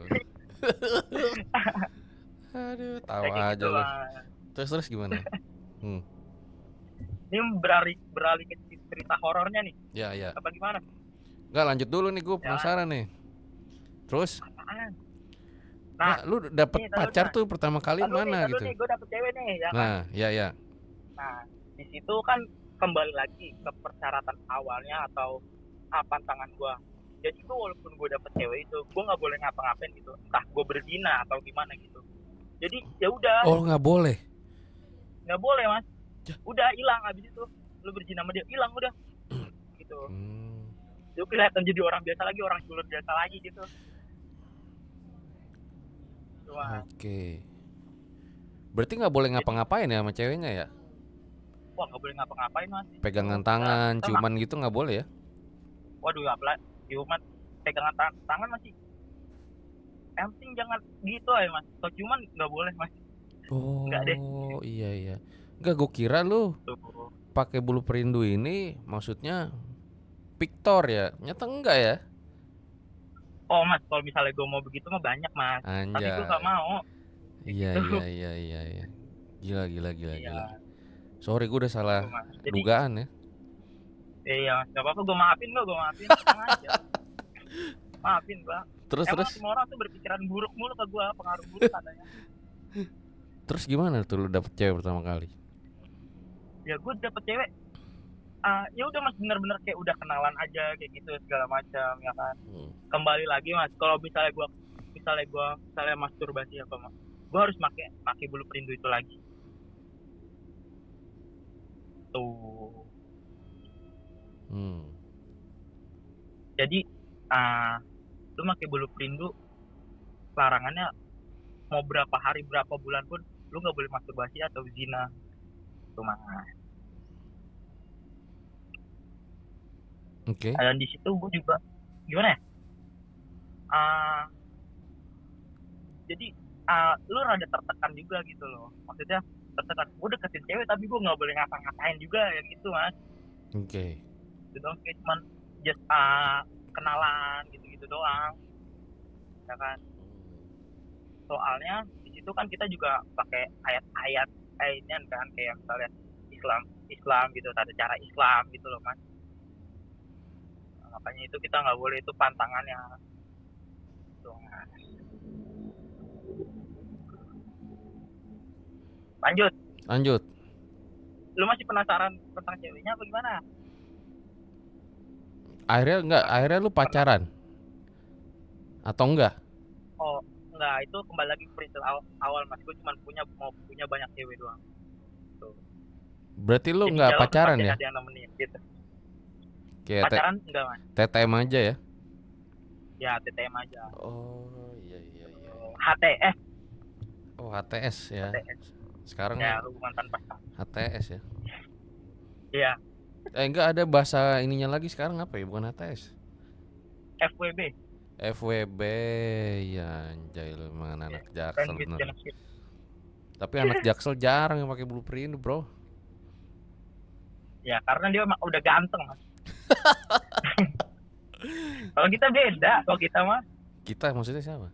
Aduh, tahu Kayak aja gitu, lu. Mas. Terus terus gimana? Hmm. Ini beralih beralih ke cerita horornya nih Ya, ya. apa gimana? Enggak, lanjut dulu nih, gue Ya. penasaran nih. Terus, Apaan? nah, Nah, lu dapet nih, tahu, pacar Mas. tuh pertama kali Lalu mana nih, lalu gitu? nih, gue dapet cewek nih, ya kan? Nah, ya ya. Nah, di situ kan kembali lagi ke persyaratan awalnya atau ah, pantangan gue. Jadi gue walaupun gue dapet cewek itu, gue nggak boleh ngapa-ngapain gitu. Entah gue berzina atau gimana gitu. Jadi ya udah, Oh, nggak boleh. nggak boleh mas. Ya. Udah hilang abis itu, lu berzina sama dia, hilang udah. Gitu. Hmm. Lu kelihatan jadi orang biasa lagi, orang culun biasa lagi gitu. Cuma, Oke. Berarti nggak boleh ngapa-ngapain ya sama ceweknya ya? wah nggak boleh ngapa-ngapain mas. Pegangan Nah, tangan, sama. ciuman gitu nggak boleh ya? Waduh, apalah ciuman, pegangan tang- tangan masih. Yang penting jangan gitu aja mas. Kalau ciuman nggak boleh mas. Oh, Nggak deh. iya iya. Enggak, gue kira lu Tuh. pakai bulu perindu ini maksudnya Victor ya? Nyata enggak ya? Oh mas, kalau misalnya gue mau begitu mah banyak mas. Tapi Anjay. gue gak mau. Iya Gitu. iya iya iya iya. Gila gila gila Iya. gila. Sorry, gue udah salah Tuh, mas. Jadi, dugaan ya. iya mas, gak apa-apa, gue maafin gue, gue maafin. Tenang aja. Maafin gue. Terus Emang terus semua orang tuh berpikiran buruk mulu ke gue, pengaruh buruk katanya. Terus gimana tuh lu dapet cewek pertama kali? Ya gue dapet cewek, ah ya udah mas, bener-bener kayak udah kenalan aja kayak gitu segala macam ya kan. Hmm. Kembali lagi mas, kalau misalnya gue misalnya gue misalnya masturbasi apa mas, gue harus pakai pakai bulu perindu itu lagi tuh. Hmm. Jadi ah lu pakai bulu perindu, larangannya mau berapa hari berapa bulan pun lu nggak boleh masturbasi atau zina tuh mas. Oke. Dan di situ gue juga gimana ya, ah jadi ah lu rada tertekan juga gitu loh, maksudnya tertekan gue deketin cewek tapi gue nggak boleh ngapa-ngapain juga ya gitu mas. Oke. Gitu doang, kayak cuman just ah kenalan gitu-gitu doang ya kan. Soalnya di situ kan kita juga pakai ayat-ayat ayatnya kan, kayak misalnya Islam Islam gitu, ada cara Islam gitu loh mas. Nah, makanya itu kita nggak boleh, itu pantangannya tuh mas. Lanjut, Lanjut. lu masih penasaran tentang ceweknya apa gimana? Akhirnya enggak, akhirnya lu pacaran atau enggak? Oh enggak, itu kembali lagi ke prinsip awal, awal mas, gue cuma punya mau punya banyak cewek doang tuh. Berarti lu Jadi enggak jalan tuh pacaran pasti ya? ada yang nemenin gitu. Kayak T- Pacaran enggak mas, T T M aja ya? ya T T M aja. Oh iya iya iya. H T S, Oh H T S ya. H T S Sekarang ya, hubungan tanpa status. H T S ya. Iya, Eh enggak, ada bahasa ininya lagi sekarang apa ya? Bukan H T S. F W B, F W B ya, anjay lu emang anak Jaksel friend with bener. benefit. Tapi anak Jaksel jarang yang pakai bulu perindu, Bro. Ya karena dia mah udah ganteng mas. Kalau kita beda, kalau kita mah Kita maksudnya siapa?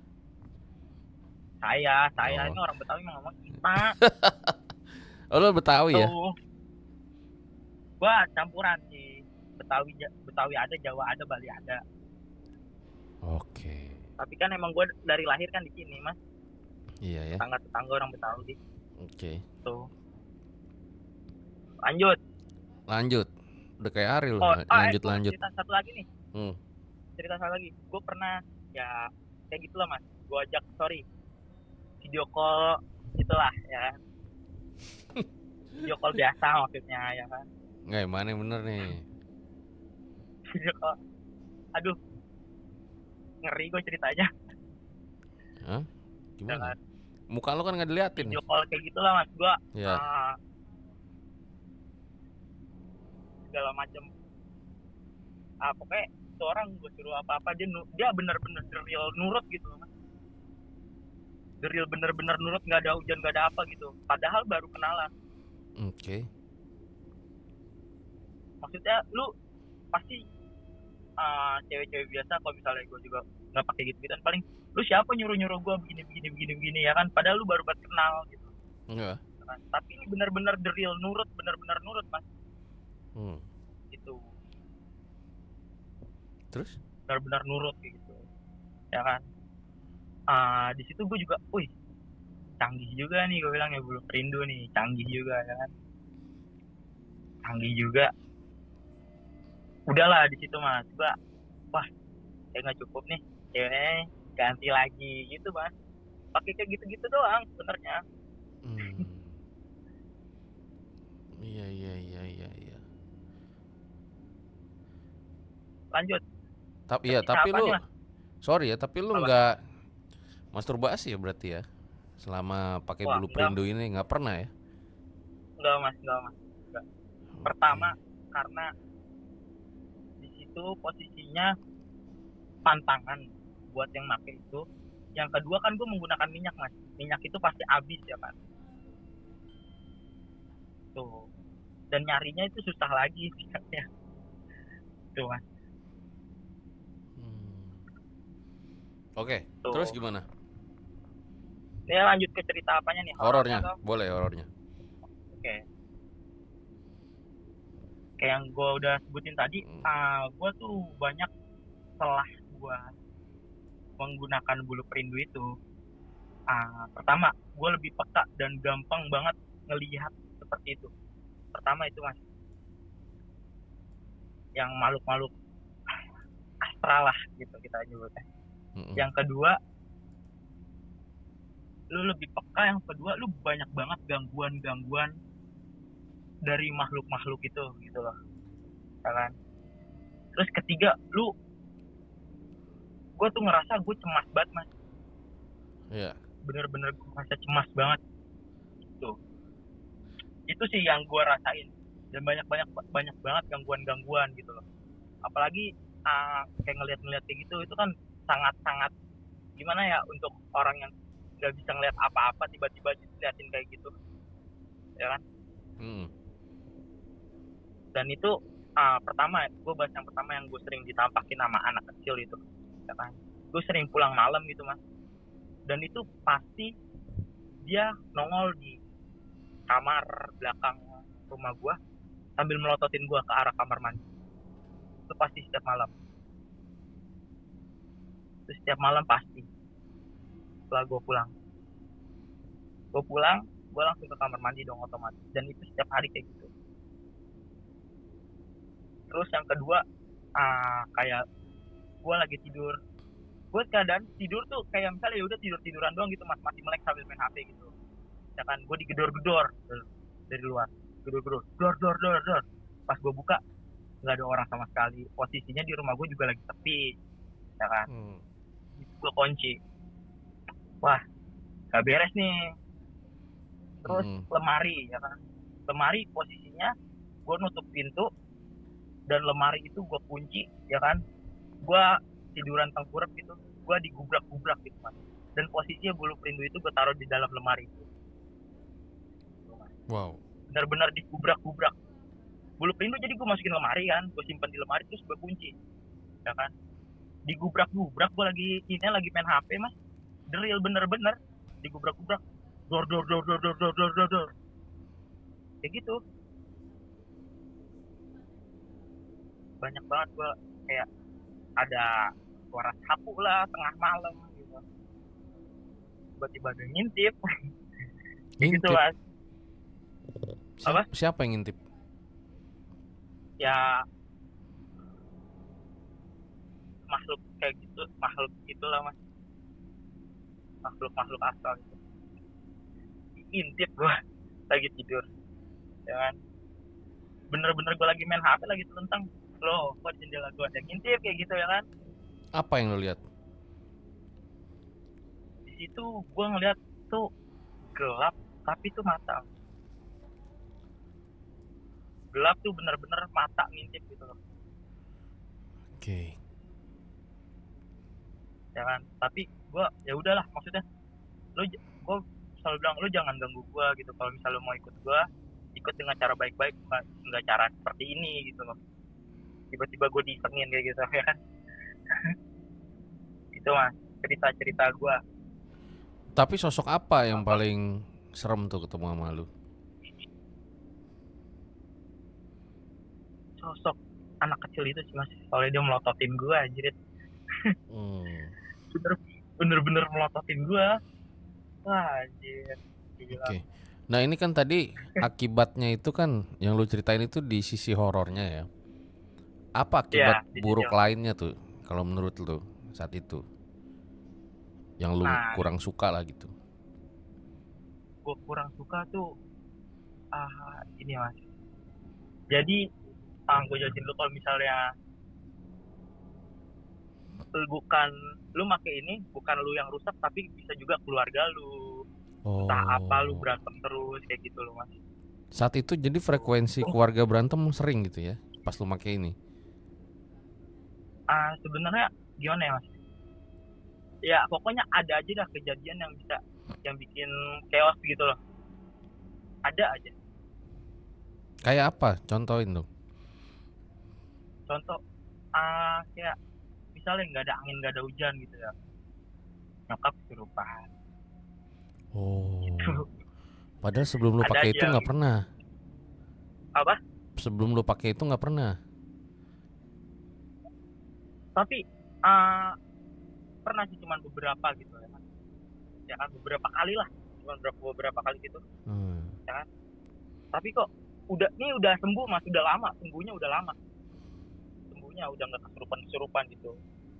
saya saya Oh. ini orang Betawi mah ngomong kita Oh, lu Betawi ya? tuh. Gua campuran sih, Betawi Betawi ada, Jawa ada, Bali ada. Oke. Tapi kan emang gue dari lahir kan di sini mas, Iya ya. tetangga-tetangga orang Betawi Oke. tuh. Lanjut. Lanjut. Udah kayak Ariel. Oh, Lanjut eh, gua lanjut. cerita satu lagi nih. Hmm. Cerita satu lagi. Gue pernah ya kayak gitulah mas. Gue ajak, sorry, video call itulah ya. Video call biasa maksudnya ya kan. Nggak, yang mana yang bener nih? Video call. Aduh, ngeri gue ceritanya. Hah? Gimana? Jangan. Muka lo kan nggak diliatin nih. Video call kayak gitulah mas. Gue Ya. uh, segala macam. Ah pokoknya seorang gue suruh apa-apa dia nu- dia bener-bener the real nurut gitu mas. The real bener-bener nurut, nggak ada hujan nggak ada apa gitu. Padahal baru kenalan. Oke. Maksudnya lu pasti uh, cewek-cewek biasa kalau misalnya gue juga nggak pakai gitu gitu paling lu siapa nyuruh-nyuruh gue begini begini begini begini ya kan, padahal lu baru baru kenal gitu Enggak. kan. Tapi ini benar-benar the real nurut, benar-benar nurut mas. Hmm. Gitu, Terus? benar-benar nurut gitu ya kan. Uh, di situ gue juga, wih canggih juga nih, gue bilang ya bulu perindu nih canggih juga ya kan, canggih juga. Udahlah di situ mas, gue wah kayak nggak cukup nih ceweknya, ganti lagi gitu mas. Pakai kayak gitu-gitu doang sebenarnya. Hmm. Iya iya iya iya iya. Lanjut. Tapi ya, Cerita tapi apa lu nih, Mas? sorry ya, tapi lu Apa? nggak masturbasi ya berarti ya? Selama pakai Wah, bulu enggak. perindu ini nggak pernah ya? Enggak mas, enggak mas. Enggak. Pertama karena di situ posisinya pantangan buat yang pakai itu. Yang kedua kan gue menggunakan minyak mas, minyak itu pasti habis ya kan. Tuh. Dan nyarinya itu susah lagi minyaknya. Tuh mas. Hmm. Oke, Tuh. terus gimana? Ini lanjut ke cerita apanya nih? Horornya, atau? boleh horornya. Oke. Kayak yang gue udah sebutin tadi, Hmm. uh, gue tuh banyak setelah gue menggunakan bulu perindu itu, Ah, pertama, gue lebih peka dan gampang banget ngelihat seperti itu. Pertama itu mas, yang makhluk-makhluk astral lah gitu kita nyebutnya. Mm-mm. Yang kedua, lu lebih peka. Yang kedua, lu banyak banget gangguan-gangguan dari makhluk-makhluk itu gitu loh, ya kan? Terus ketiga, lu, gue tuh ngerasa gue cemas banget mas, Iya. bener-bener gue merasa cemas banget tuh. Itu sih yang gue rasain, dan banyak-banyak banyak banget gangguan-gangguan gitu loh. Apalagi ah, kayak ngeliat-ngeliat kayak gitu, itu kan sangat-sangat gimana ya untuk orang yang nggak bisa ngeliat apa-apa tiba-tiba diliatin kayak gitu, ya kan? Mm. Dan itu ah, pertama, gue bahas yang pertama yang gue sering ditampakin sama anak kecil itu, ya kan? Gue sering pulang malam gitu mas, dan itu pasti dia nongol di kamar belakang rumah gue sambil melototin gue ke arah kamar mandi. Itu pasti setiap malam. Itu setiap malam pasti. Setelah gue pulang, gue pulang, gue langsung ke kamar mandi dong otomatis. Dan itu setiap hari kayak gitu. Terus yang kedua, ah, kayak gue lagi tidur, gue keadaan tidur tuh kayak misalnya ya udah tidur tiduran doang gitu mas, masih melek sambil main H P gitu. Ya kan, gue digedor-gedor dari luar, gedor-gedor, dor dor dor dor. Pas gue buka, nggak ada orang sama sekali. Posisinya di rumah gue juga lagi sepi, ya kan. Mm. Gue kunci. Wah, gak beres nih. Terus Mm-mm. lemari, ya kan. Lemari posisinya gue nutup pintu dan lemari itu gue kunci, ya kan. Gue tiduran tengkurap gitu, gue digubrak-gubrak gitu mas. Dan posisinya bulu perindu itu gue taruh di dalam lemari itu. Wow. Benar-benar digubrak-gubrak. Bulu perindu jadi gue masukin lemari kan, gue simpan di lemari terus gue kunci, ya kan. Digubrak-gubrak, gue lagi ini lagi main H P mas, drill bener-bener digubrak-gubrak, dor dor dor dor dor dor dor dor dor, kayak gitu. Banyak banget gue kayak ada suara sapu lah tengah malam gitu, tiba-tiba ada ngintip kayak gitu Ngintip. mas. Apa? Siapa, siapa yang ngintip? Ya makhluk kayak gitu, makhluk gitulah mas, makhluk-makhluk astral gitu. Intip gue lagi tidur, ya kan. Bener-bener gue lagi main H P lagi telentang, loh kok di jendela gue ada ngintip kayak gitu, ya kan. Apa yang lo lihat? Di situ gue ngeliat tuh gelap, tapi tuh mata gelap tuh bener-bener mata ngintip gitu loh, Oke. Okay. ya kan. Tapi gue ya udahlah, maksudnya lo, gue selalu bilang lo jangan ganggu gue gitu. Kalau misalnya lo mau ikut gue, ikut dengan cara baik-baik, bukan nggak cara seperti ini gitu loh. Tiba-tiba gue disengin kayak gitu, ya kan. Itu mas cerita-cerita gue. Tapi sosok apa yang Apa? paling serem tuh ketemu sama lu? Sosok anak kecil itu sih mas, soalnya dia melototin gue anjir. Hmm. Bener, bener-bener melototin gue. Wah anjir, Oke. gila. Okay. Nah ini kan tadi akibatnya itu kan yang lu ceritain itu di sisi horornya ya. Apa akibat Ya di sisi buruk lainnya tuh kalau menurut lu saat itu? Yang lu nah kurang suka lah gitu. gue kurang suka tuh ah ini mas. Jadi ah gue jelasin dulu, kalau misalnya lu bukan lu make ini, bukan lu yang rusak, tapi bisa juga keluarga lu, entah apa, lu Oh. berantem terus kayak gitu loh mas. Saat itu jadi frekuensi Oh, keluarga berantem sering gitu ya pas lu make ini. ah sebenarnya gimana ya mas, ya pokoknya ada aja dah kejadian yang bisa yang bikin chaos gitu loh, ada aja. Kayak apa? Contohin dong. Contoh, ah kayak misalnya nggak ada angin, nggak ada hujan gitu ya, nyokap kesurupan Oh. gitu. Padahal sebelum lu Ada pakai itu aja nggak pernah. apa, Sebelum lu pakai itu nggak pernah. tapi ah pernah sih cuman beberapa gitu ya mas. ya kan, beberapa kali lah, cuma beberapa beberapa kali gitu, Hmm. ya kan. Tapi kok udah nih udah sembuh mas, udah lama sembuhnya, udah lama sembuhnya, udah nggak kesurupan kesurupan gitu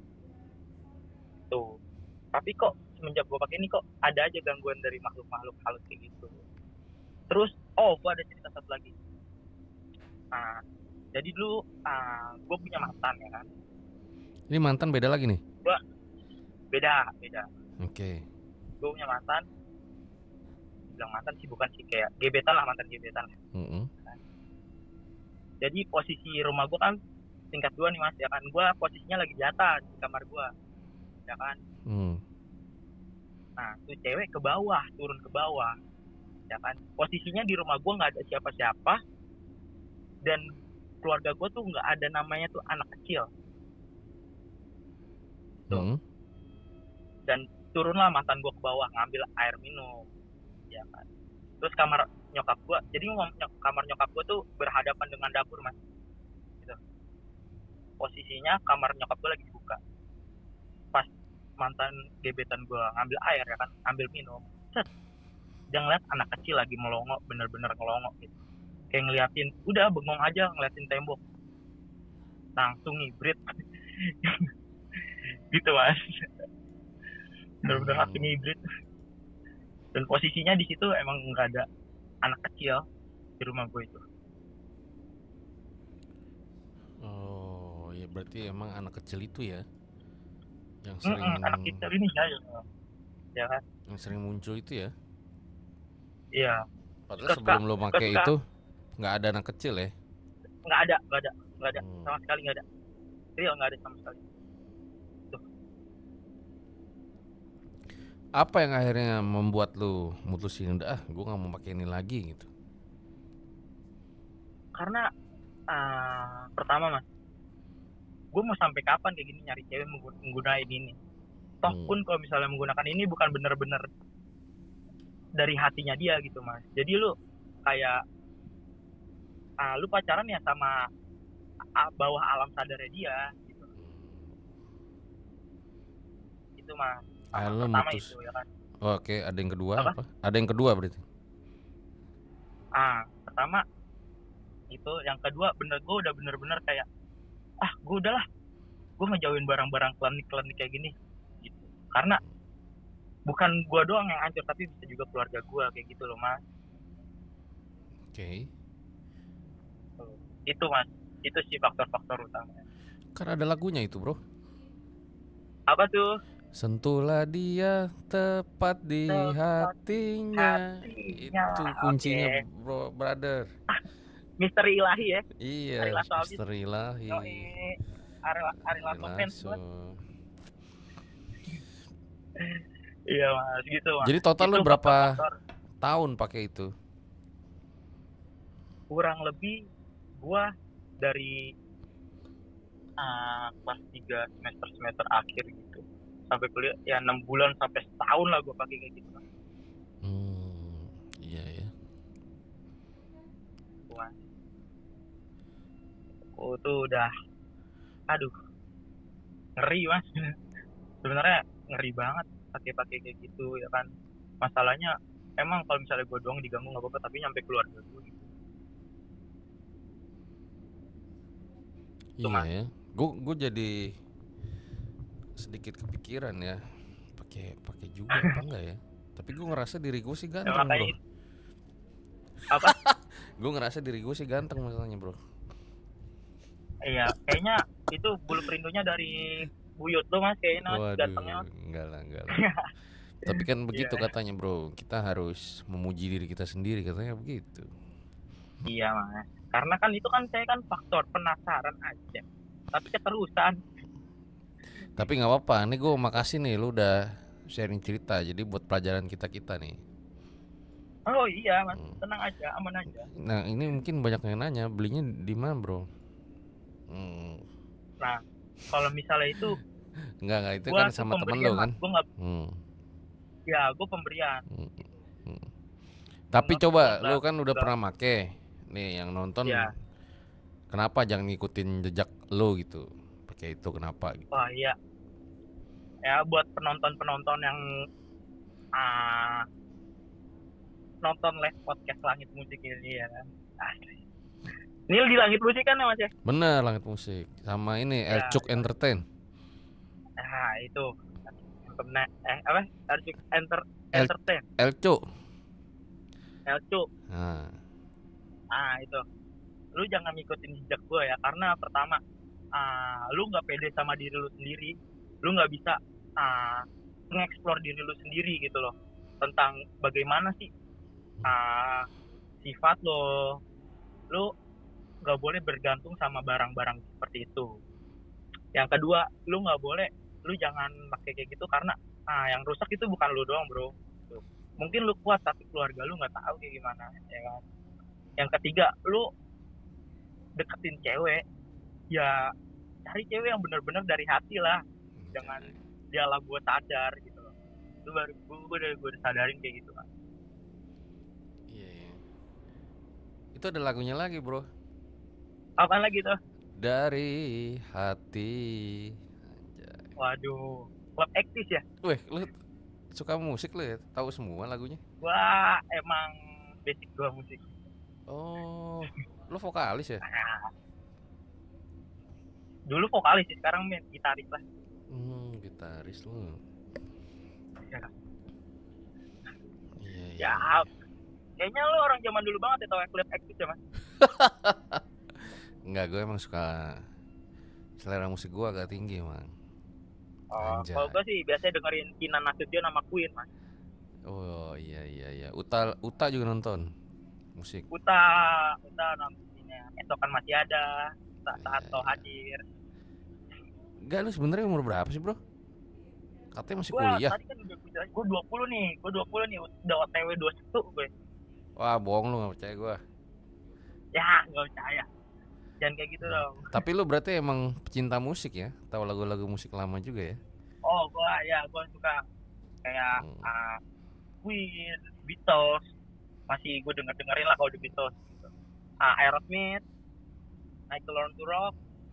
tuh. Tapi kok semenjak gue pakai ini kok ada aja gangguan dari makhluk-makhluk halus kayak gitu. Terus oh gue ada cerita satu lagi. Nah jadi dulu uh, gue punya mantan ya kan. Ini mantan beda lagi nih? Gue beda beda. Oke. Okay. Gue punya mantan, bilang mantan sih bukan sih, kayak gebetan lah, mantan gebetan. Mm-hmm. Nah, jadi posisi rumah gue kan tingkat dua nih mas, ya kan. Gue posisinya lagi di atas di kamar gue, ya kan. Mm. Nah tuh cewek ke bawah, turun ke bawah, ya kan. Posisinya di rumah gue nggak ada siapa-siapa, dan keluarga gue tuh nggak ada namanya tuh anak kecil tuh. Mm. Dan turunlah mantan gue ke bawah ngambil air minum, ya kan. Terus kamar nyokap gue, jadi kamar nyokap gue tuh berhadapan dengan dapur mas, gitu. Posisinya kamar nyokap gue lagi dibuka. Pas mantan gebetan gue ngambil air ya kan, ambil minum, set, dia ngeliat anak kecil lagi melongo, bener-bener ngelongo gitu, kayak ngeliatin, udah bengong aja ngeliatin tembok, langsung ngibrit gitu mas, bener-bener Hmm. langsung ngibrit. Dan posisinya di situ emang nggak ada anak kecil di rumah gue itu. Oh ya, berarti emang anak kecil itu ya yang sering Mm-mm, anak kecil ini ya, ya kan, yang sering muncul itu ya. iya. Padahal sebelum lo pakai itu nggak ada anak kecil ya? Nggak ada, nggak ada, nggak ada, Hmm. sama sekali nggak ada. Real nggak ada sama sekali. Tuh. Apa yang akhirnya membuat lo mutusin udah ah gue nggak mau pakai ini lagi gitu? Karena uh, pertama mas, gue mau sampai kapan kayak gini nyari cewek menggunakan ini? Toh Hmm. pun kalau misalnya menggunakan ini bukan bener-bener dari hatinya dia gitu mas. Jadi lu kayak uh, lu pacaran ya sama uh, bawah alam sadarnya dia gitu. Itu mas. Ah, lo pertama mutus. itu ya kan. Oh, oke, okay. Ada yang kedua apa? apa? Ada yang kedua berarti? Ah, pertama itu, yang kedua bener gue udah bener-bener kayak ah gue udahlah, gue ngejauhin barang-barang klinik-klinik kayak gini gitu. Karena bukan gue doang yang hancur, tapi bisa juga keluarga gue kayak gitu loh mas. Oke. Okay. Itu mas, itu sih faktor-faktor utamanya. Kan ada lagunya itu bro. Apa tuh? Sentuhlah dia tepat di tepat hatinya. hatinya. Itu kuncinya okay. bro, brother. Misteri ilahi ya. Iya, misteri ilahi. Ari Lasso fans gue. Iya mas, gitu mas. Jadi total lu berapa faktor tahun pakai itu? Kurang lebih gua dari uh, kelas tiga semester semester akhir gitu sampai kuliah ya enam bulan sampai setahun lah gua pakai kayak gitu. Hmm, iya ya. Wah. Oh tuh udah, aduh, ngeri mas. Sebenarnya ngeri banget pakai-pakai kayak gitu ya kan. Masalahnya emang kalau misalnya gue doang diganggu nggak apa-apa, tapi nyampe keluarga gue gitu. Iya ya. Gue gue jadi sedikit kepikiran ya. Pakai pakai juga apa enggak ya? Tapi gue ngerasa diri gue sih ganteng, bro. Apa? Gue ngerasa diri gue sih ganteng masalahnya, bro. Iya, kayaknya itu bulu perindunya dari buyut lo mas, kayaknya mas, gantengnya. Enggak lah, enggak lah. Tapi kan begitu yeah. katanya bro, kita harus memuji diri kita sendiri, katanya begitu. Iya mas, karena kan itu kan saya kan faktor penasaran aja, tapi keterusan. Tapi nggak apa-apa, nih gue makasih nih lu udah sharing cerita, jadi buat pelajaran kita kita nih. Oh iya mas, hmm. tenang aja, aman aja. Nah ini mungkin banyak yang nanya, belinya di mana bro? Hmm. Nah, kalau misalnya itu enggak enggak itu kan sama temen lo kan? Gua gak, hmm. Ya, gue pemberian. Hmm. Hmm. Tapi gua coba lo kan udah enggak. Pernah make nih yang nonton. Ya. Kenapa jangan ngikutin jejak lo gitu? Pakai itu kenapa gitu? Wah, iya. Ya buat penonton-penonton yang ah nonton live podcast Langit Musik ini ya kan. Asli. Nil di Langit Musik kan ya Mas ya? Bener, Langit Musik. Sama ini Ya, Elcuk Entertain. ah itu. Kena, eh apa? Arctic Enter El Entertain. Elcuk. Elcuk. Nah, Ah itu. Lu jangan ngikutin jejak gue ya, karena pertama ah lu nggak pede sama diri lu sendiri, lu nggak bisa ah nge-explore diri lu sendiri gitu loh, tentang bagaimana sih ah sifat lo. Lu nggak boleh bergantung sama barang-barang seperti itu. Yang kedua, lu nggak boleh, lu jangan pakai kayak gitu, karena ah yang rusak itu bukan lu doang bro. Tuh. Mungkin lu kuat tapi keluarga lu nggak tahu kayak gimana ya kan. Yang ketiga, lu deketin cewek ya cari cewek yang benar-benar dari hati lah, jangan dia lah gue sadar gitu loh. Itu baru gue udah gue udah sadarin kayak gitu kan. iya, iya. Itu ada lagunya lagi, bro. Apaan lagi tuh? Dari hati. Anjay. Waduh, Club Ektis ya. Weh, lu suka musik lu ya? Tahu semua lagunya? Wah, emang basic gue musik. Oh, lu vokalis ya? Nah, dulu vokalis sih, sekarang main gitaris lah. Hmm, gitaris lu. Ya, Iya, iya. ya kayaknya lu orang zaman dulu banget ya tau Club Ektis ya mas. Enggak, gue emang suka selera musik gue agak tinggi, Mang. Oh, Anjay. kalau gue sih biasanya dengerin Kinan Nasution sama Queen mas. Oh, iya iya iya. Uta Uta juga nonton musik. Uta, Uta nontonnya Esokan Masih Ada, Saat Saat Kau Hadir. Enggak, lu sebenarnya umur berapa sih, bro? Katanya masih Gue kuliah. tadi kan udah gue jelasin, gue dua puluh nih, gue dua puluh nih, udah O T W dua puluh satu gue. Wah, bohong lu, gak percaya gue. Ya, gak percaya. Jangan kayak gitu dong. Tapi lu berarti emang pecinta musik ya? Tahu lagu-lagu musik lama juga ya? Oh, gue ya, gue suka kayak Hmm. uh, Queen, Beatles, masih gue denger dengerin lah kalau di Beatles. Gitu. Uh, Aerosmith, Michael Learn to Rock.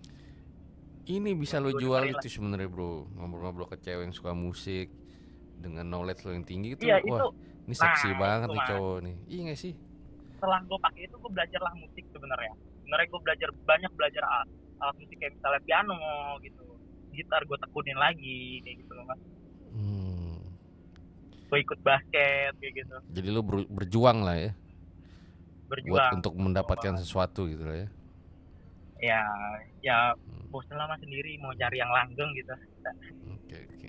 Ini bisa lu Gua jual dengerin itu sebenarnya, bro. Ngobrol-ngobrol ke cewek yang suka musik dengan knowledge lu yang tinggi itu. Iya, Wah, itu. ini seksi Nah, banget itu, nih Mas. cowok nih. Iya gak sih? Setelah gue pakai itu, gue belajar lah musik sebenarnya. Sebenarnya gue belajar banyak belajar alat, alat musik kayak misalnya piano gitu, gitar gue tekunin lagi kayak gitu loh mas. Hmm. Gue ikut basket kayak gitu. Jadi lu ber- berjuang lah ya, buat Berjuang untuk mendapatkan sesuatu gitu lah ya. ya ya bosan lama sendiri mau cari yang langgeng gitu. Oke oke.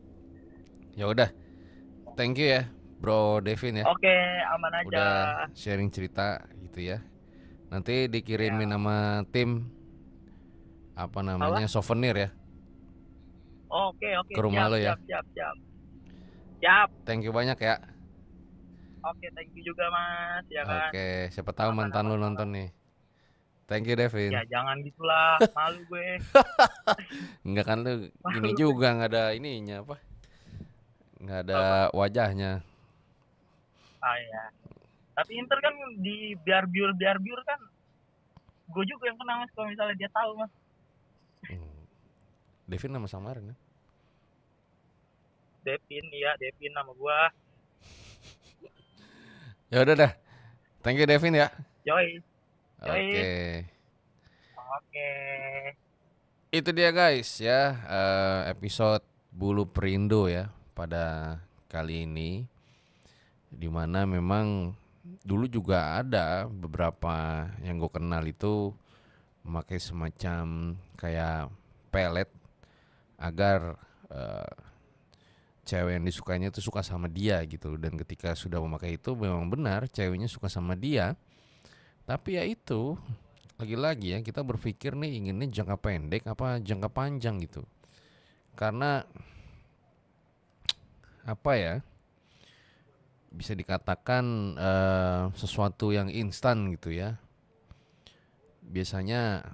Ya udah, thank you ya, Bro Devin ya. Oke, aman aja. Udah sharing cerita gitu ya. Nanti dikirimin Ya. sama tim apa namanya souvenir ya Oke oke. ke rumah siap, lo ya. Siap siap siap. Siap. Thank you banyak ya. Oke, thank you juga mas ya kan. Oke, siapa tahu Aman, mantan aman, lu aman. nonton nih. Thank you Devin. Ya jangan gitulah, malu gue. Enggak kan lu gini Malu. juga nggak ada ininya apa? Nggak ada wajahnya. Ah ya. Tapi Inter kan di biar biur biar biur kan, gue juga yang kena mas kalau misalnya dia tahu mas. Hmm. Devin nama samaran ya? Devin, iya Devin nama gue. Ya udah dah. Thank you Devin ya. Yoi. Oke. Yoi. Oke. Itu dia guys ya, eh, episode Bulu Perindo ya pada kali ini, dimana memang dulu juga ada beberapa yang gue kenal itu memakai semacam kayak pelet agar eh, cewek yang disukainya itu suka sama dia gitu. Dan ketika sudah memakai itu memang benar ceweknya suka sama dia. Tapi ya itu lagi-lagi ya kita berpikir nih inginnya jangka pendek apa jangka panjang gitu. Karena apa ya, bisa dikatakan uh, sesuatu yang instan gitu ya, biasanya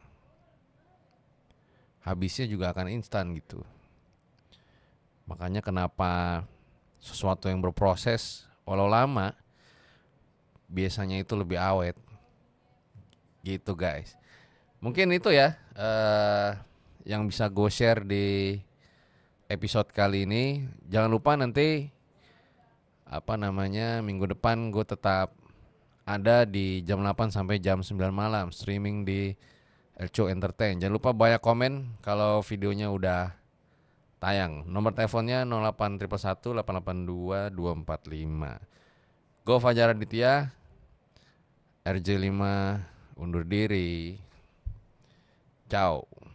habisnya juga akan instan gitu. Makanya kenapa sesuatu yang berproses walau lama biasanya itu lebih awet gitu guys. Mungkin itu ya uh, yang bisa gue share di episode kali ini. Jangan lupa nanti apa namanya, minggu depan gue tetap ada di jam delapan sampai jam sembilan malam streaming di Elco Entertain. Jangan lupa banyak komen kalau videonya udah tayang. Nomor teleponnya nol delapan satu satu delapan delapan dua dua empat lima. Gue Fajar Aditya, R J lima undur diri. Ciao.